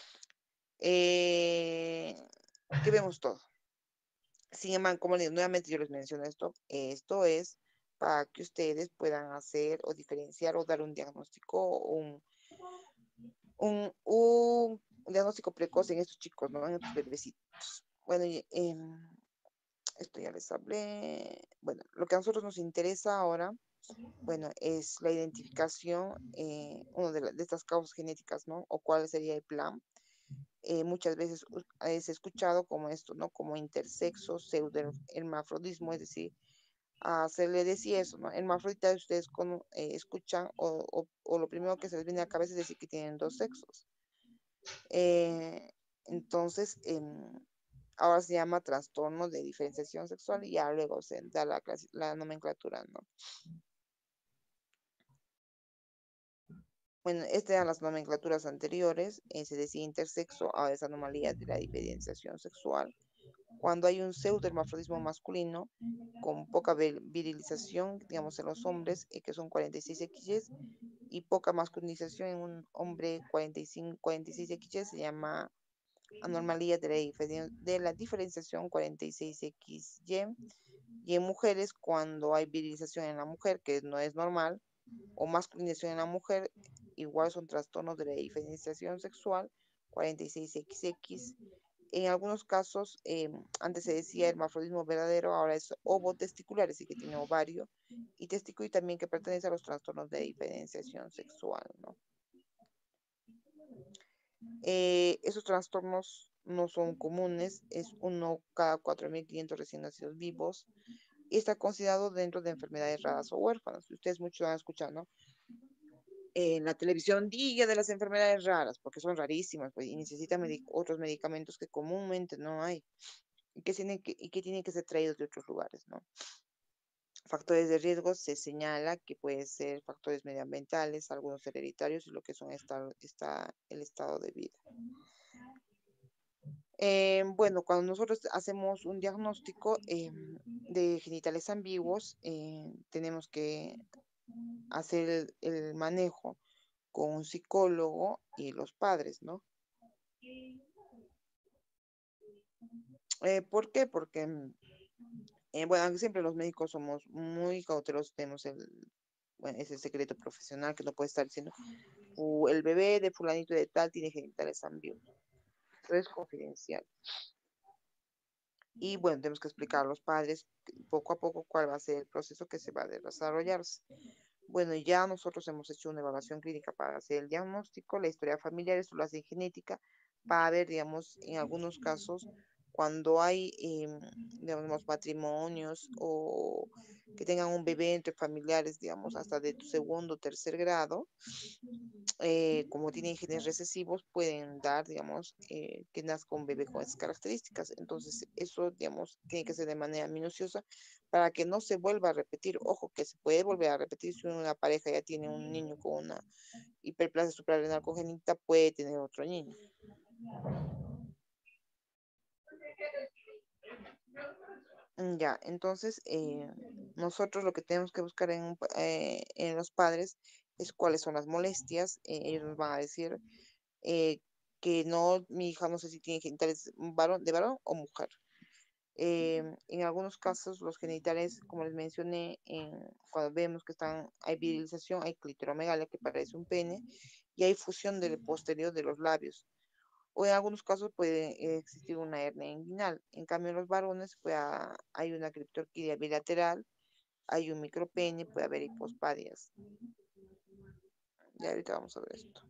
S1: Eh, que vemos todo. Sin embargo, como les, nuevamente yo les menciono esto, esto es para que ustedes puedan hacer o diferenciar o dar un diagnóstico, un, un, un diagnóstico precoz en estos chicos, ¿no? En estos bebecitos. Bueno, y, em, esto ya les hablé. Bueno, lo que a nosotros nos interesa ahora, bueno, es la identificación, eh, una de, la- de estas causas genéticas, ¿no? O cuál sería el plan. Eh, muchas veces u- es escuchado como esto, ¿no? Como intersexo, pseudohermafrodismo, es decir, ah, se le decía eso, ¿no? Hermafrodita ustedes con, eh, escuchan o, o- o lo primero que se les viene a la cabeza es decir que tienen dos sexos. Eh, entonces, em, ahora se llama trastorno de diferenciación sexual y ya luego se da la, clasi- la nomenclatura, ¿no? Bueno, estas eran las nomenclaturas anteriores, eh, se decía intersexo, ahora es anomalía de la diferenciación sexual. Cuando hay un pseudohermafrodismo masculino con poca vir- virilización, digamos, en los hombres, eh, que son cuarenta y seis equis ye, y poca masculinización en un hombre cuarenta y cinco, cuarenta y seis equis ye, se llama anormalía de la, diferen- de la diferenciación cuarenta y seis equis ye. Y en mujeres, cuando hay virilización en la mujer, que no es normal, o masculinización en la mujer, igual son trastornos de la diferenciación sexual cuarenta y seis equis equis. En algunos casos, eh, antes se decía hermafrodismo verdadero, ahora es ovotesticular, es decir, que tiene ovario y testículo y también que pertenece a los trastornos de diferenciación sexual, ¿no? Eh, esos trastornos no son comunes, es uno cada cuatro mil quinientos recién nacidos vivos y está considerado dentro de enfermedades raras o huérfanas. Ustedes muchos han escuchado, ¿no? En la televisión, día de las enfermedades raras, porque son rarísimas, pues, y necesitan medi- otros medicamentos que comúnmente no hay y que tienen que, y que tienen que ser traídos de otros lugares, ¿no? Factores de riesgo se señala que pueden ser factores medioambientales, algunos hereditarios y lo que son esta, esta- el estado de vida. Eh, bueno, cuando nosotros hacemos un diagnóstico eh, de genitales ambiguos, eh, tenemos que hacer el, el manejo con un psicólogo y los padres, ¿no? Eh, ¿por qué? Porque, mm, eh, bueno, aunque siempre los médicos somos muy cautelosos, tenemos el, bueno, ese secreto profesional que no puede estar diciendo, "Fu- el bebé de fulanito de tal tiene genitales ambiguos. Eso es confidencial. Y bueno, tenemos que explicar a los padres poco a poco cuál va a ser el proceso que se va a desarrollar. Bueno, ya nosotros hemos hecho una evaluación clínica para hacer el diagnóstico, la historia familiar, esto lo hace en genética, para ver, digamos, en algunos casos, cuando hay, em, digamos, matrimonios o que tengan un bebé entre familiares, digamos, hasta de segundo o tercer grado, eh, como tienen genes recesivos, pueden dar, digamos, eh, que nazca un bebé con esas características. Entonces, eso, digamos, tiene que ser de manera minuciosa para que no se vuelva a repetir. Ojo, que se puede volver a repetir si una pareja ya tiene un niño con una hiperplasia suprarrenal congénita, puede tener otro niño. Mm, Ya, entonces, eh, nosotros lo que tenemos que buscar en, un pa- eh, en los padres es cuáles son las molestias. Eh, ellos nos van a decir eh, que no, mi hija no sé si tiene genitales varón, de varón o mujer. Em, en algunos casos, los genitales, como les mencioné, en- cuando vemos que están, hay virilización, hay clitoromegalia, que parece un pene, y hay fusión del posterior de los labios. O en algunos casos puede eh, existir una hernia inguinal. En cambio, en los varones pues, ah, hay una criptorquidia bilateral, hay un micropene, puede haber hipospadias. Ya ahorita vamos a ver esto.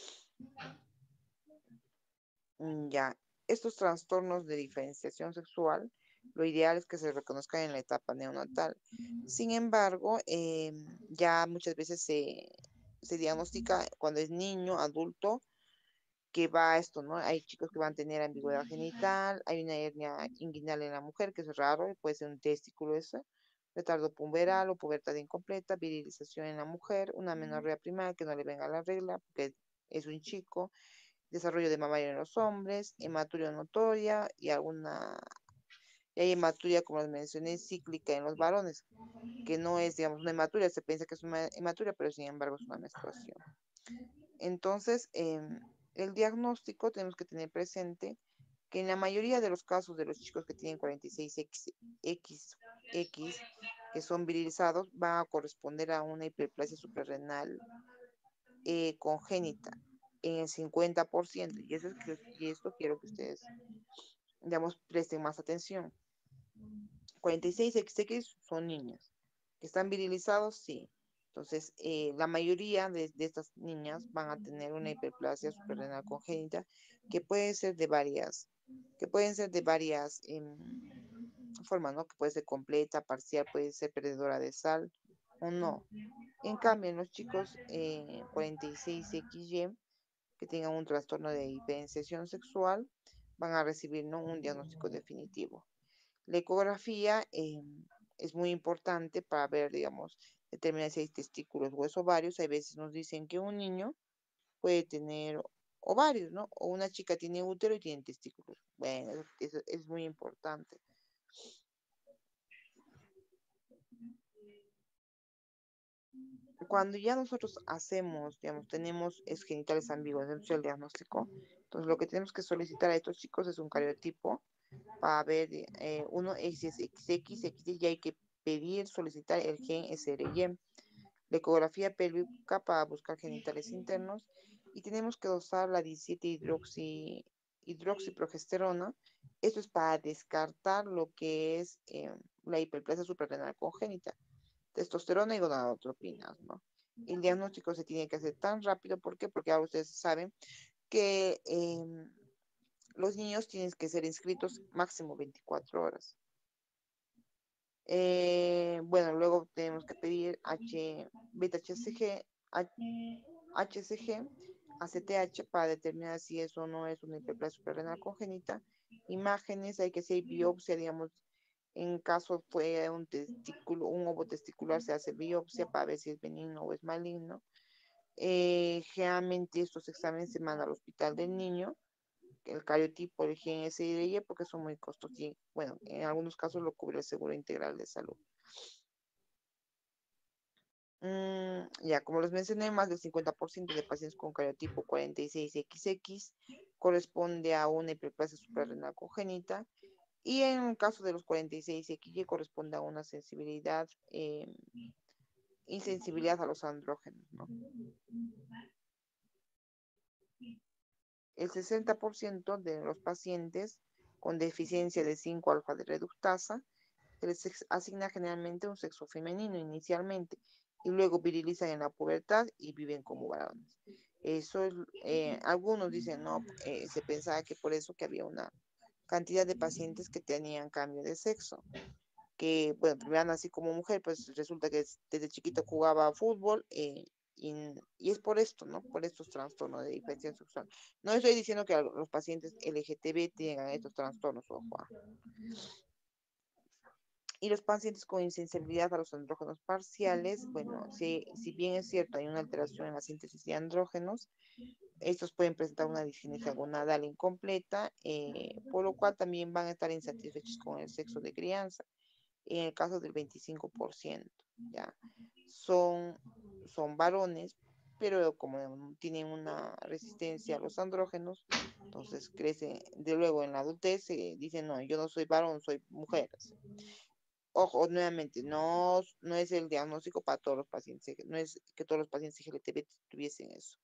S1: Mm, Ya, estos trastornos de diferenciación sexual, lo ideal es que se reconozcan en la etapa neonatal. Sin embargo, eh, ya muchas veces se, se diagnostica cuando es niño, adulto, que va a esto, ¿no? Hay chicos que van a tener ambigüedad genital, hay una hernia inguinal en la mujer, que es raro, puede ser un testículo eso, retardo puberal o pubertad incompleta, virilización en la mujer, una menorrea primaria que no le venga la regla, porque es un chico, desarrollo de mamario en los hombres, hematuria notoria y alguna, y hay hematuria, como les mencioné, cíclica en los varones, que no es, digamos, una hematuria, se piensa que es una hematuria, pero sin embargo es una menstruación. Entonces, em, el diagnóstico tenemos que tener presente que en la mayoría de los casos de los chicos que tienen cuarenta y seis equis, equis, equis, que son virilizados, van a corresponder a una hiperplasia suprarrenal eh, congénita en el cincuenta por ciento. Y, eso es que, y esto quiero que ustedes, digamos, presten más atención. cuarenta y seis equis equis son niñas. ¿Que están virilizados? Sí. Entonces, eh, la mayoría de, de estas niñas van a tener una hiperplasia suprarrenal congénita que puede ser de varias, que pueden ser de varias em, formas, ¿no? Que puede ser completa, parcial, puede ser perdedora de sal o no. En cambio, en los chicos eh, cuarenta y seis equis y que tengan un trastorno de diferenciación sexual van a recibir, ¿no? Un diagnóstico definitivo. La ecografía eh, es muy importante para ver, digamos, determinar si hay testículos o ovarios. Hay veces nos dicen que un niño puede tener ovarios, ¿no? O una chica tiene útero y tiene testículos. Bueno, eso, eso es muy importante. Cuando ya nosotros hacemos, digamos, tenemos es genitales ambiguos dentro del diagnóstico, entonces lo que tenemos que solicitar a estos chicos es un cariotipo para ver, eh, uno es X X, X Y, y hay que pedir, solicitar el gen S R Y, la ecografía pélvica para buscar genitales internos y tenemos que dosar la diecisiete hidroxiprogesterona. Esto es para descartar lo que es eh, la hiperplasia suprarrenal congénita, testosterona y gonadotropinas, ¿no? El diagnóstico se tiene que hacer tan rápido, ¿por qué? Porque ahora ustedes saben que eh, los niños tienen que ser inscritos máximo veinticuatro horas. Eh, bueno, luego tenemos que pedir H, beta H C G, H C G, A C T H para determinar si eso o no es una hiperplasia suprarrenal congénita. Imágenes, hay que hacer biopsia, digamos, en caso fue un testículo, un ovo testicular, se hace biopsia para ver si es benigno o es maligno. Eh, generalmente estos exámenes se mandan al hospital del niño, el cariotipo, el G N S I D Y, porque son muy costosos y, bueno, en algunos casos lo cubre el Seguro Integral de Salud. Mm, ya, como les mencioné, más del cincuenta por ciento de pacientes con cariotipo cuarenta y seis equis equis corresponde a una hiperplasia suprarrenal congénita, y en el caso de los cuarenta y seis equis y corresponde a una sensibilidad, eh, insensibilidad a los andrógenos, ¿no? El sesenta por ciento de los pacientes con deficiencia de cinco alfa de reductasa se les asigna generalmente un sexo femenino inicialmente y luego virilizan en la pubertad y viven como varones. Eso es, eh, algunos dicen, no, eh, se pensaba que por eso que había una cantidad de pacientes que tenían cambio de sexo, que, bueno, primero nací como mujer, pues resulta que desde chiquito jugaba fútbol, eh, y, y, es por esto, ¿no? Por estos trastornos de diferenciación sexual. No estoy diciendo que los pacientes L G T B tengan estos trastornos, ojo. Y los pacientes con insensibilidad a los andrógenos parciales, bueno, si, si bien es cierto, hay una alteración en la síntesis de andrógenos, estos pueden presentar una disgenesia gonadal incompleta, eh, por lo cual también van a estar insatisfechos con el sexo de crianza. En el caso del veinticinco por ciento, ¿ya? Son, son varones, pero como tienen una resistencia a los andrógenos, entonces crecen, de luego en la adultez se dicen, no, yo no soy varón, soy mujer. Ojo, nuevamente, no, no es el diagnóstico para todos los pacientes, no es que todos los pacientes L G T B tuviesen eso.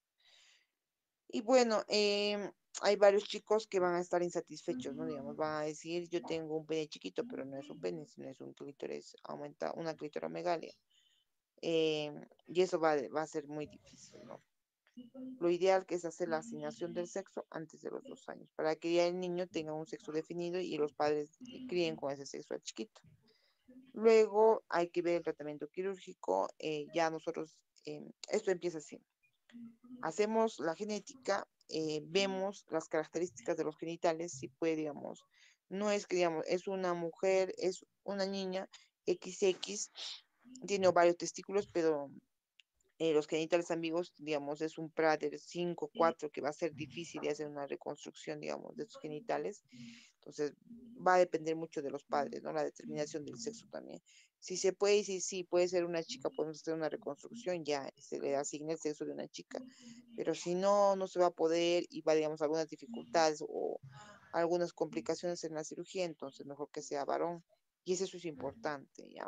S1: Y bueno, eh, hay varios chicos que van a estar insatisfechos, ¿no? Digamos, van a decir, yo tengo un pene chiquito, pero no es un pene, sino es un clítoris, aumenta una clitoromegalia. Eh, y eso va, va a ser muy difícil, ¿no? Lo ideal que es hacer la asignación del sexo antes de los dos años, para que ya el niño tenga un sexo definido y los padres críen con ese sexo al chiquito. Luego hay que ver el tratamiento quirúrgico. Eh, ya nosotros, eh, esto empieza así. Hacemos la genética, eh, vemos las características de los genitales, si puede, digamos, no es que, digamos, es una mujer, es una niña equis equis, tiene varios testículos, pero eh, los genitales ambiguos, digamos, es un Prader cinco cuatro que va a ser difícil de hacer una reconstrucción, digamos, de estos genitales. Entonces, va a depender mucho de los padres, ¿no? La determinación del sexo también. Si se puede, y si sí, puede ser una chica, podemos hacer una reconstrucción, ya se le asigna el sexo de una chica. Pero si no, no se va a poder y va, digamos, algunas dificultades o algunas complicaciones en la cirugía, entonces mejor que sea varón. Y eso es importante, ¿ya?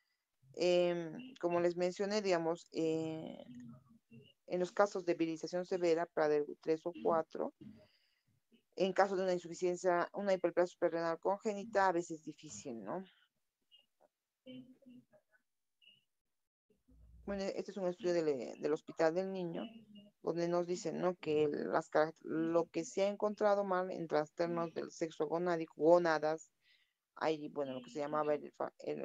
S1: Eh, como les mencioné, digamos, eh, en los casos de virilización severa, Prader tres o cuatro, en caso de una insuficiencia, una hiperplasia suprarrenal congénita, a veces es difícil, ¿no? Bueno, este es un estudio del, del Hospital del Niño, donde nos dicen, ¿no? Que las, lo que se ha encontrado mal en trastornos del sexo gonádico, gónadas, hay, bueno, lo que se llamaba el, el,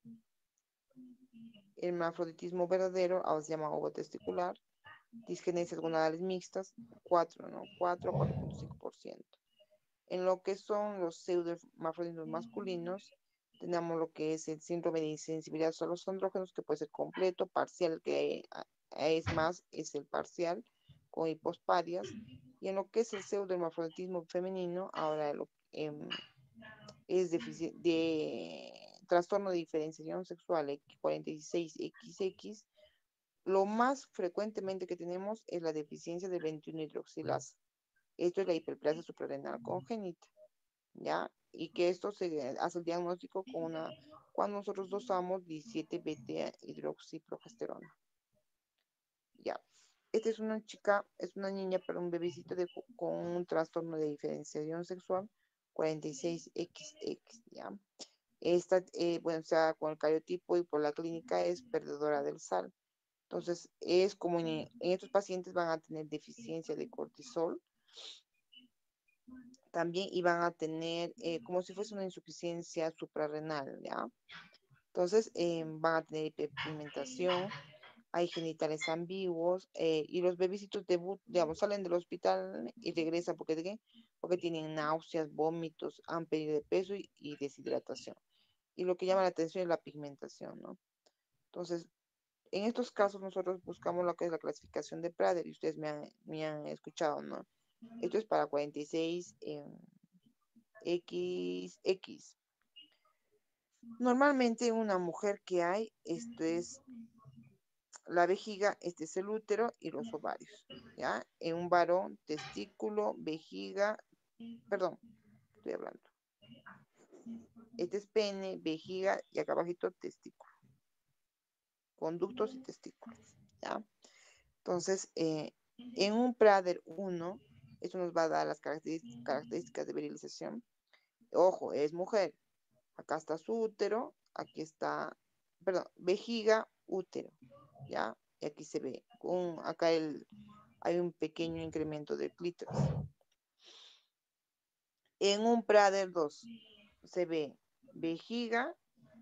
S1: el hermafroditismo verdadero, ahora se llama ovo testicular, disgenesias gonadales mixtas, cuatro, ¿no? cuatro a cuatro punto cinco por ciento. En lo que son los pseudohermafroditismos masculinos, tenemos lo que es el síndrome de insensibilidad a los andrógenos, que puede ser completo, parcial, que es más, es el parcial, con hipospadias. Y en lo que es el pseudohermafroditismo femenino, ahora lo, eh, es de, de trastorno de diferenciación sexual cuarenta y seis equis equis, lo más frecuentemente que tenemos es la deficiencia de veintiuno hidroxilasa. Esto es la hiperplasia suprarrenal congénita, ¿ya? Y que esto se hace el diagnóstico con una, cuando nosotros dosamos diecisiete beta hidroxiprogesterona, ¿ya? esta es una chica, es una niña, pero un bebecito de, con un trastorno de diferenciación sexual cuarenta y seis equis equis, ¿ya? Esta, eh, bueno, o sea, con el cariotipo y por la clínica es perdedora del sal. Entonces, es como en, en estos pacientes van a tener deficiencia de cortisol también y van a tener eh, como si fuese una insuficiencia suprarrenal, ¿ya? Entonces, eh, van a tener hiperpigmentación, hay genitales ambiguos eh, y los bebecitos debut, digamos, salen del hospital y regresan porque, ¿de qué? Porque tienen náuseas, vómitos, han perdido de peso y, y deshidratación. Y lo que llama la atención es la pigmentación, ¿no? Entonces, en estos casos nosotros buscamos lo que es la clasificación de Prader y ustedes me han, me han escuchado, ¿no? Esto es para cuarenta y seis eh, equis equis. Normalmente en una mujer que hay, esto es la vejiga, este es el útero y los ovarios, ¿ya? En un varón, testículo, vejiga, perdón, estoy hablando. Este es pene, vejiga y acá abajito testículo, conductos y testículos, ¿ya? Entonces, eh, en un Prader uno, esto nos va a dar las características, características de virilización. Ojo, es mujer. Acá está su útero, aquí está, perdón, vejiga, útero, ¿ya? Y aquí se ve, un, acá el, hay un pequeño incremento del clítoris. En un Prader dos se ve vejiga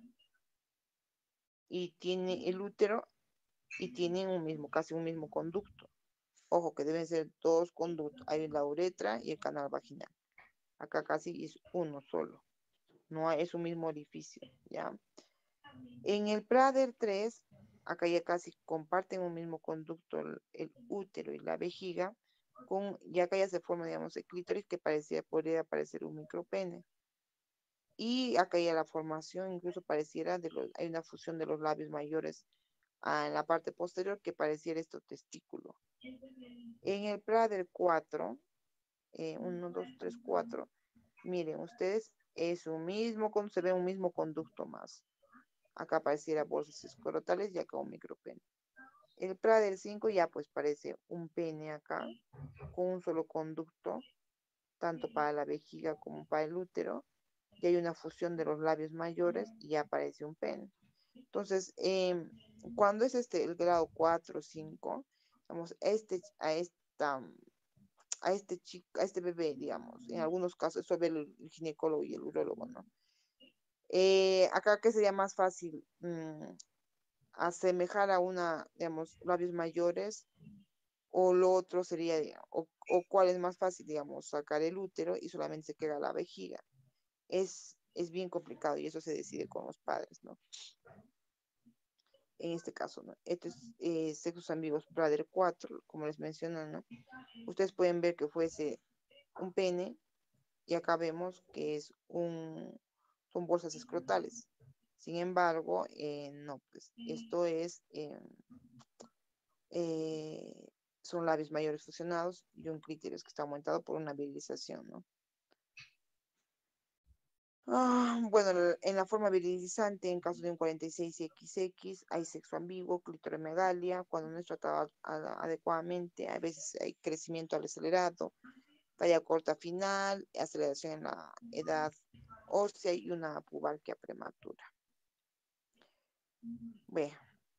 S1: y tiene el útero y tienen un mismo, casi un mismo conducto. Ojo, que deben ser dos conductos. Hay la uretra y el canal vaginal. Acá casi es uno solo. No es un mismo orificio, ¿ya? En el Prader tres, acá ya casi comparten un mismo conducto el, el útero y la vejiga, con, y acá ya se forma, digamos, el clítoris que parecía, podría parecer un micropene. Y acá ya la formación incluso pareciera, de los, hay una fusión de los labios mayores ah, en la parte posterior que pareciera esto testículo. En el Prader cuatro, eh, uno, dos, tres, cuatro, miren ustedes, es un mismo, se ve un mismo conducto más. Acá pareciera bolsas escrotales y acá un micropene. El Prader cinco ya pues parece un pene acá, con un solo conducto, tanto para la vejiga como para el útero, y hay una fusión de los labios mayores y ya aparece un pene. Entonces, eh, cuando es este el grado cuatro o cinco, vamos, este, a esta a este chico, a este bebé, digamos, en algunos casos, eso ve el, el ginecólogo y el urólogo, ¿no? Eh, acá, ¿qué sería más fácil? Mm, asemejar a una, digamos, labios mayores, o lo otro sería, digamos, o, o cuál es más fácil, digamos, sacar el útero y solamente se queda la vejiga. Es, es bien complicado y eso se decide con los padres, ¿no? En este caso, ¿no? Estos eh, sexos ambiguos Prader cuatro, como les menciono, ¿no? Ustedes pueden ver que fuese un pene y acá vemos que es un, son bolsas escrotales. Sin embargo, eh, no, pues esto es, eh, eh, son labios mayores fusionados y un clítoris que está aumentado por una virilización, ¿no? Ah, bueno, en la forma virilizante, en caso de un cuarenta y seis equis equis, hay sexo ambiguo, clitoromegalia, cuando no es tratado a- adecuadamente, a veces hay crecimiento al acelerado, talla corta final, aceleración en la edad ósea y una pubarquia prematura. Bueno,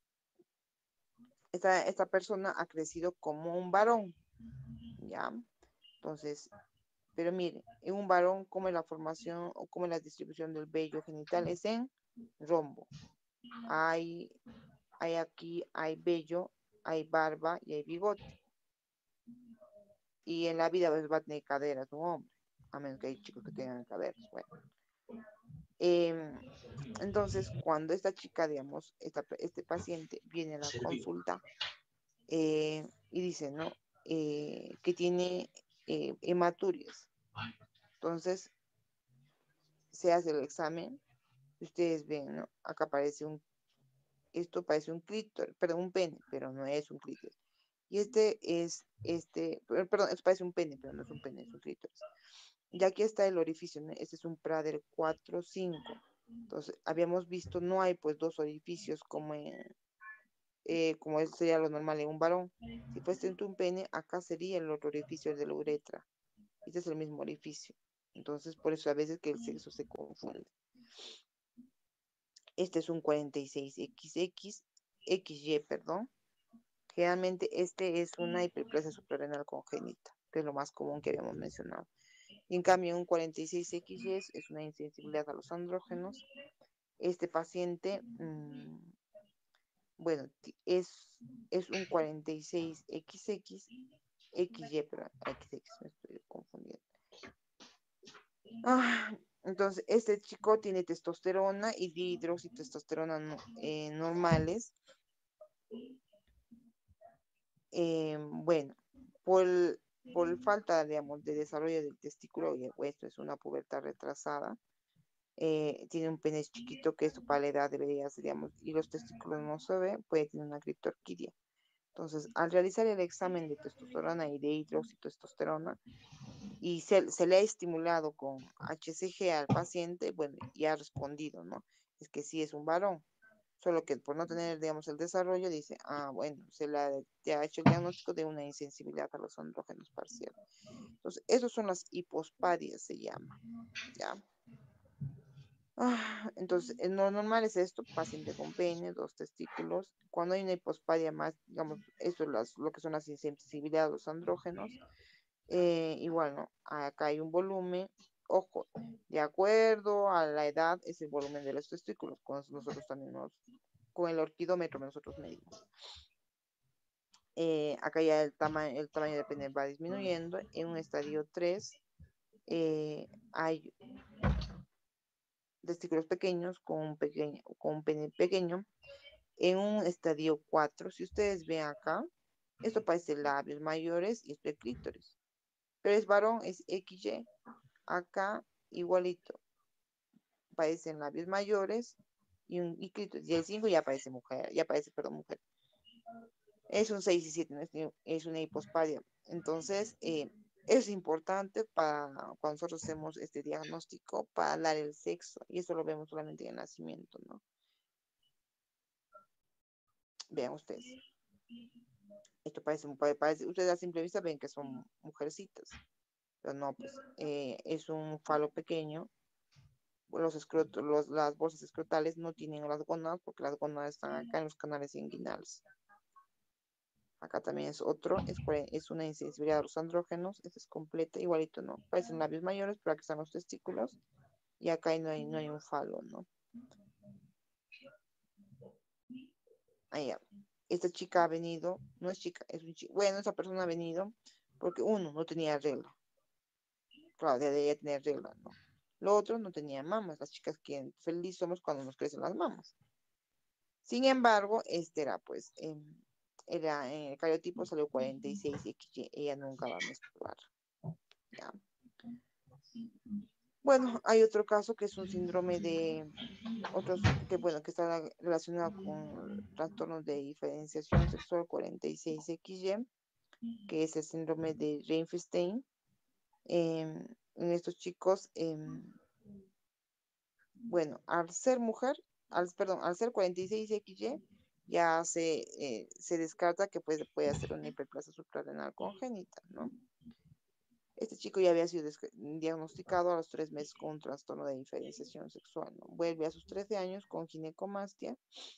S1: esta, esta persona ha crecido como un varón, ¿ya? Entonces, pero mire, en un varón, como es la formación o como es la distribución del vello genital, es en rombo. Hay, hay aquí, hay vello, hay barba y hay bigote. Y en la vida pues, va a tener caderas un hombre, a menos que hay chicos que tengan caderas. Bueno. Em, entonces, cuando esta chica, digamos, esta, este paciente viene a la consulta eh, y dice, ¿no? Eh, que tiene eh, hematurias. Entonces, se hace el examen. Ustedes ven, ¿no? Acá aparece un, esto parece un clítoris, perdón, un pene, pero no es un clítoris. Y este es, este, per- perdón, esto parece un pene, pero no es un pene, es un clítoris. Y aquí está el orificio, ¿no? Este es un Prader cuatro cinco. Entonces, habíamos visto, no hay pues dos orificios como en, eh, como es- sería lo normal en un varón. Si fuese en un pene, acá sería el otro orificio de la uretra. Este es el mismo orificio. Entonces, por eso a veces que el sexo se confunde. Este es un cuarenta y seis equis equis, equis ye, perdón. Generalmente este es una hiperplasia suprarrenal congénita, que es lo más común que habíamos mencionado. Y en cambio, un cuarenta y seis equis ye es una insensibilidad a los andrógenos. Este paciente, mmm, bueno, ti- es, es un cuarenta y seis equis equis, equis ye, pero equis equis, me estoy confundiendo. Ah, entonces, este chico tiene testosterona y dihidroxitestosterona no- eh, normales. Eh, bueno, por, el- por falta, digamos, de desarrollo del testículo, y esto es una pubertad retrasada, eh, tiene un pene chiquito que esto para la edad debería ser, digamos, y los testículos no se ven, puede tener una criptorquidia. Entonces, al realizar el examen de testosterona y de hidroxitestosterona, y se, se le ha estimulado con hache ce ge al paciente, bueno, y ha respondido, ¿no? Es que sí es un varón, solo que por no tener, digamos, el desarrollo, dice, ah, bueno, se le ha, te ha hecho el diagnóstico de una insensibilidad a los andrógenos parcial. Entonces, esos son las hipospadias, se llama, ¿ya? Ah, entonces, eh, lo normal es esto, paciente con pene, dos testículos. Cuando hay una hipospadia más, digamos, eso es las- lo que son las insensibilidades a los andrógenos, eh, igual, ¿no? Acá hay un volumen, ojo, de acuerdo a la edad es el volumen de los testículos, con nosotros también nos, con el orquidómetro nosotros medimos. Eh, acá ya el, tama el tamaño de pene va disminuyendo. En un estadio tres eh, hay testículos pequeños con un, pequeño, con un pene pequeño. En un estadio cuatro, si ustedes ven acá, esto parece labios mayores y esto es clítoris. Pero es varón, es equis ye. Acá igualito, parecen labios mayores y un y clítoris. Y el cinco ya parece mujer, ya parece, perdón, mujer. Es un seis y siete, ¿no? es, es una hipospadia. Entonces, eh, es importante para cuando nosotros hacemos este diagnóstico para dar el sexo. Y eso lo vemos solamente en el nacimiento, ¿no? Vean ustedes. Esto parece, parece, ustedes a simple vista ven que son mujercitas. Pero no, pues eh, es un falo pequeño. Los escrotos, los, las bolsas escrotales no tienen las gónadas porque las gónadas están acá en los canales inguinales. Acá también es otro, es, es una insensibilidad a los andrógenos, esta es completa, igualito, ¿no? Parecen labios mayores, pero aquí están los testículos y acá no hay, no hay un falo, ¿no? Ahí ya. Esta chica ha venido, no es chica, es un chico. Bueno, esa persona ha venido porque uno, no tenía regla. Claro, debería tener regla, ¿no? Lo otro, no tenía mamas. Las chicas que feliz somos cuando nos crecen las mamas. Sin embargo, este era, pues, eh, era, en el cariotipo salió cuarenta y seis equis ye, ella nunca va a menstruar, ¿ya? Bueno, hay otro caso que es un síndrome de otros, que bueno, que está relacionado con trastornos de diferenciación sexual cuarenta y seis equis ye, que es el síndrome de Reinfeldstein. Em, en estos chicos, em, bueno, al ser mujer, al, perdón, al ser cuarenta y seis equis ye, ya se, eh, se descarta que pues, puede ser una hiperplasia suprarrenal congénita, ¿no? Este chico ya había sido diagnosticado a los tres meses con un trastorno de diferenciación sexual, ¿no? Vuelve a sus trece años con ginecomastia.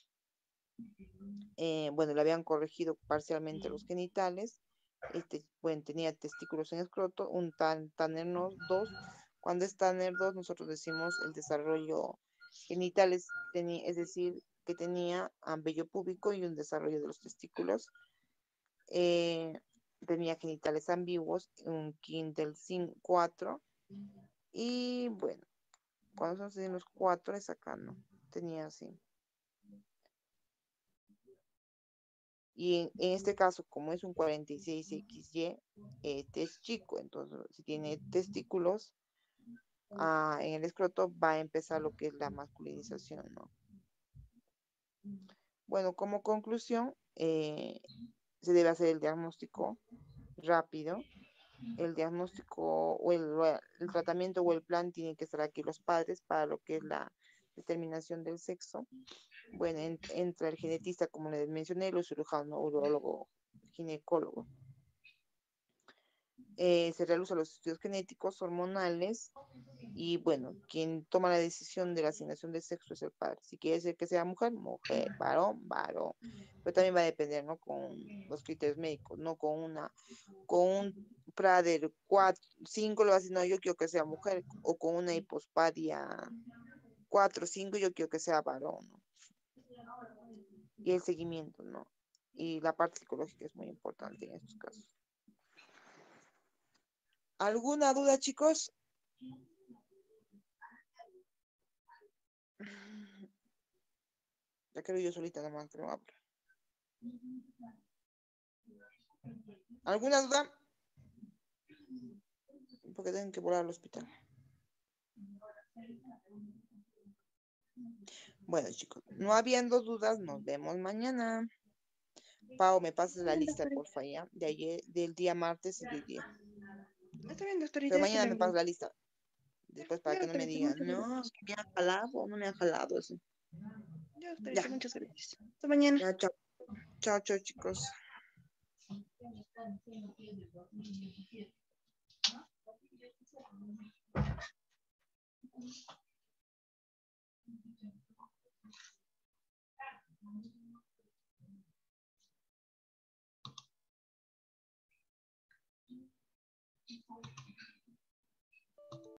S1: Eh, bueno, le habían corregido parcialmente los genitales. Este, bueno, tenía testículos en escroto, un tan, Tanner dos. Cuando es Tanner dos, nosotros decimos el desarrollo genitales, es decir, que tenía um, vello púbico y un desarrollo de los testículos. Eh, tenía genitales ambiguos, un Kindle cuatro. Y bueno, cuando son los cuatro es acá, ¿no? Tenía así. Y en, en este caso, como es un cuarenta y seis equis ye, este es chico, entonces si tiene testículos ah, en el escroto, va a empezar lo que es la masculinización, ¿no? Bueno, como conclusión, eh, se debe hacer el diagnóstico rápido. El diagnóstico o el, el tratamiento o el plan tienen que estar aquí los padres para lo que es la determinación del sexo. Bueno, en- entra el genetista, como les mencioné, el cirujano, urólogo, ginecólogo. Eh, se realizan los estudios genéticos, hormonales, y bueno, quien toma la decisión de la asignación de sexo es el padre. Si quiere ser que sea mujer, mujer, varón, varón. Pero también va a depender, ¿no? Con los criterios médicos, no con una, con un Prader cuatro, cinco le va a decir, no, yo quiero que sea mujer, o con una hipospadia cuatro, cinco, yo quiero que sea varón, ¿no? Y el seguimiento, ¿no? Y la parte psicológica es muy importante en estos casos. ¿Alguna duda, chicos? Ya creo yo solita nomás, pero hablo. ¿Alguna duda? Porque tienen que volar al hospital. Bueno, chicos, no habiendo dudas, nos vemos mañana. Pau, me pasas la
S2: Bien,
S1: lista,
S2: doctorita.
S1: porfa, ya, de ayer, del día martes y de hoy día.
S2: Está bien, doctorita,
S1: Pero
S2: ya se
S1: mañana
S2: lo
S1: me
S2: envío.
S1: pasas la lista, después para
S2: Ya,
S1: que no me
S2: doctorita,
S1: digan,
S2: muchas
S1: no,
S2: gracias.
S1: es que me han jalado, no me han jalado eso.
S2: Ya,
S1: Ya,
S2: doctorita, muchas gracias. Hasta mañana.
S1: ya, chao, chao, chao, chicos.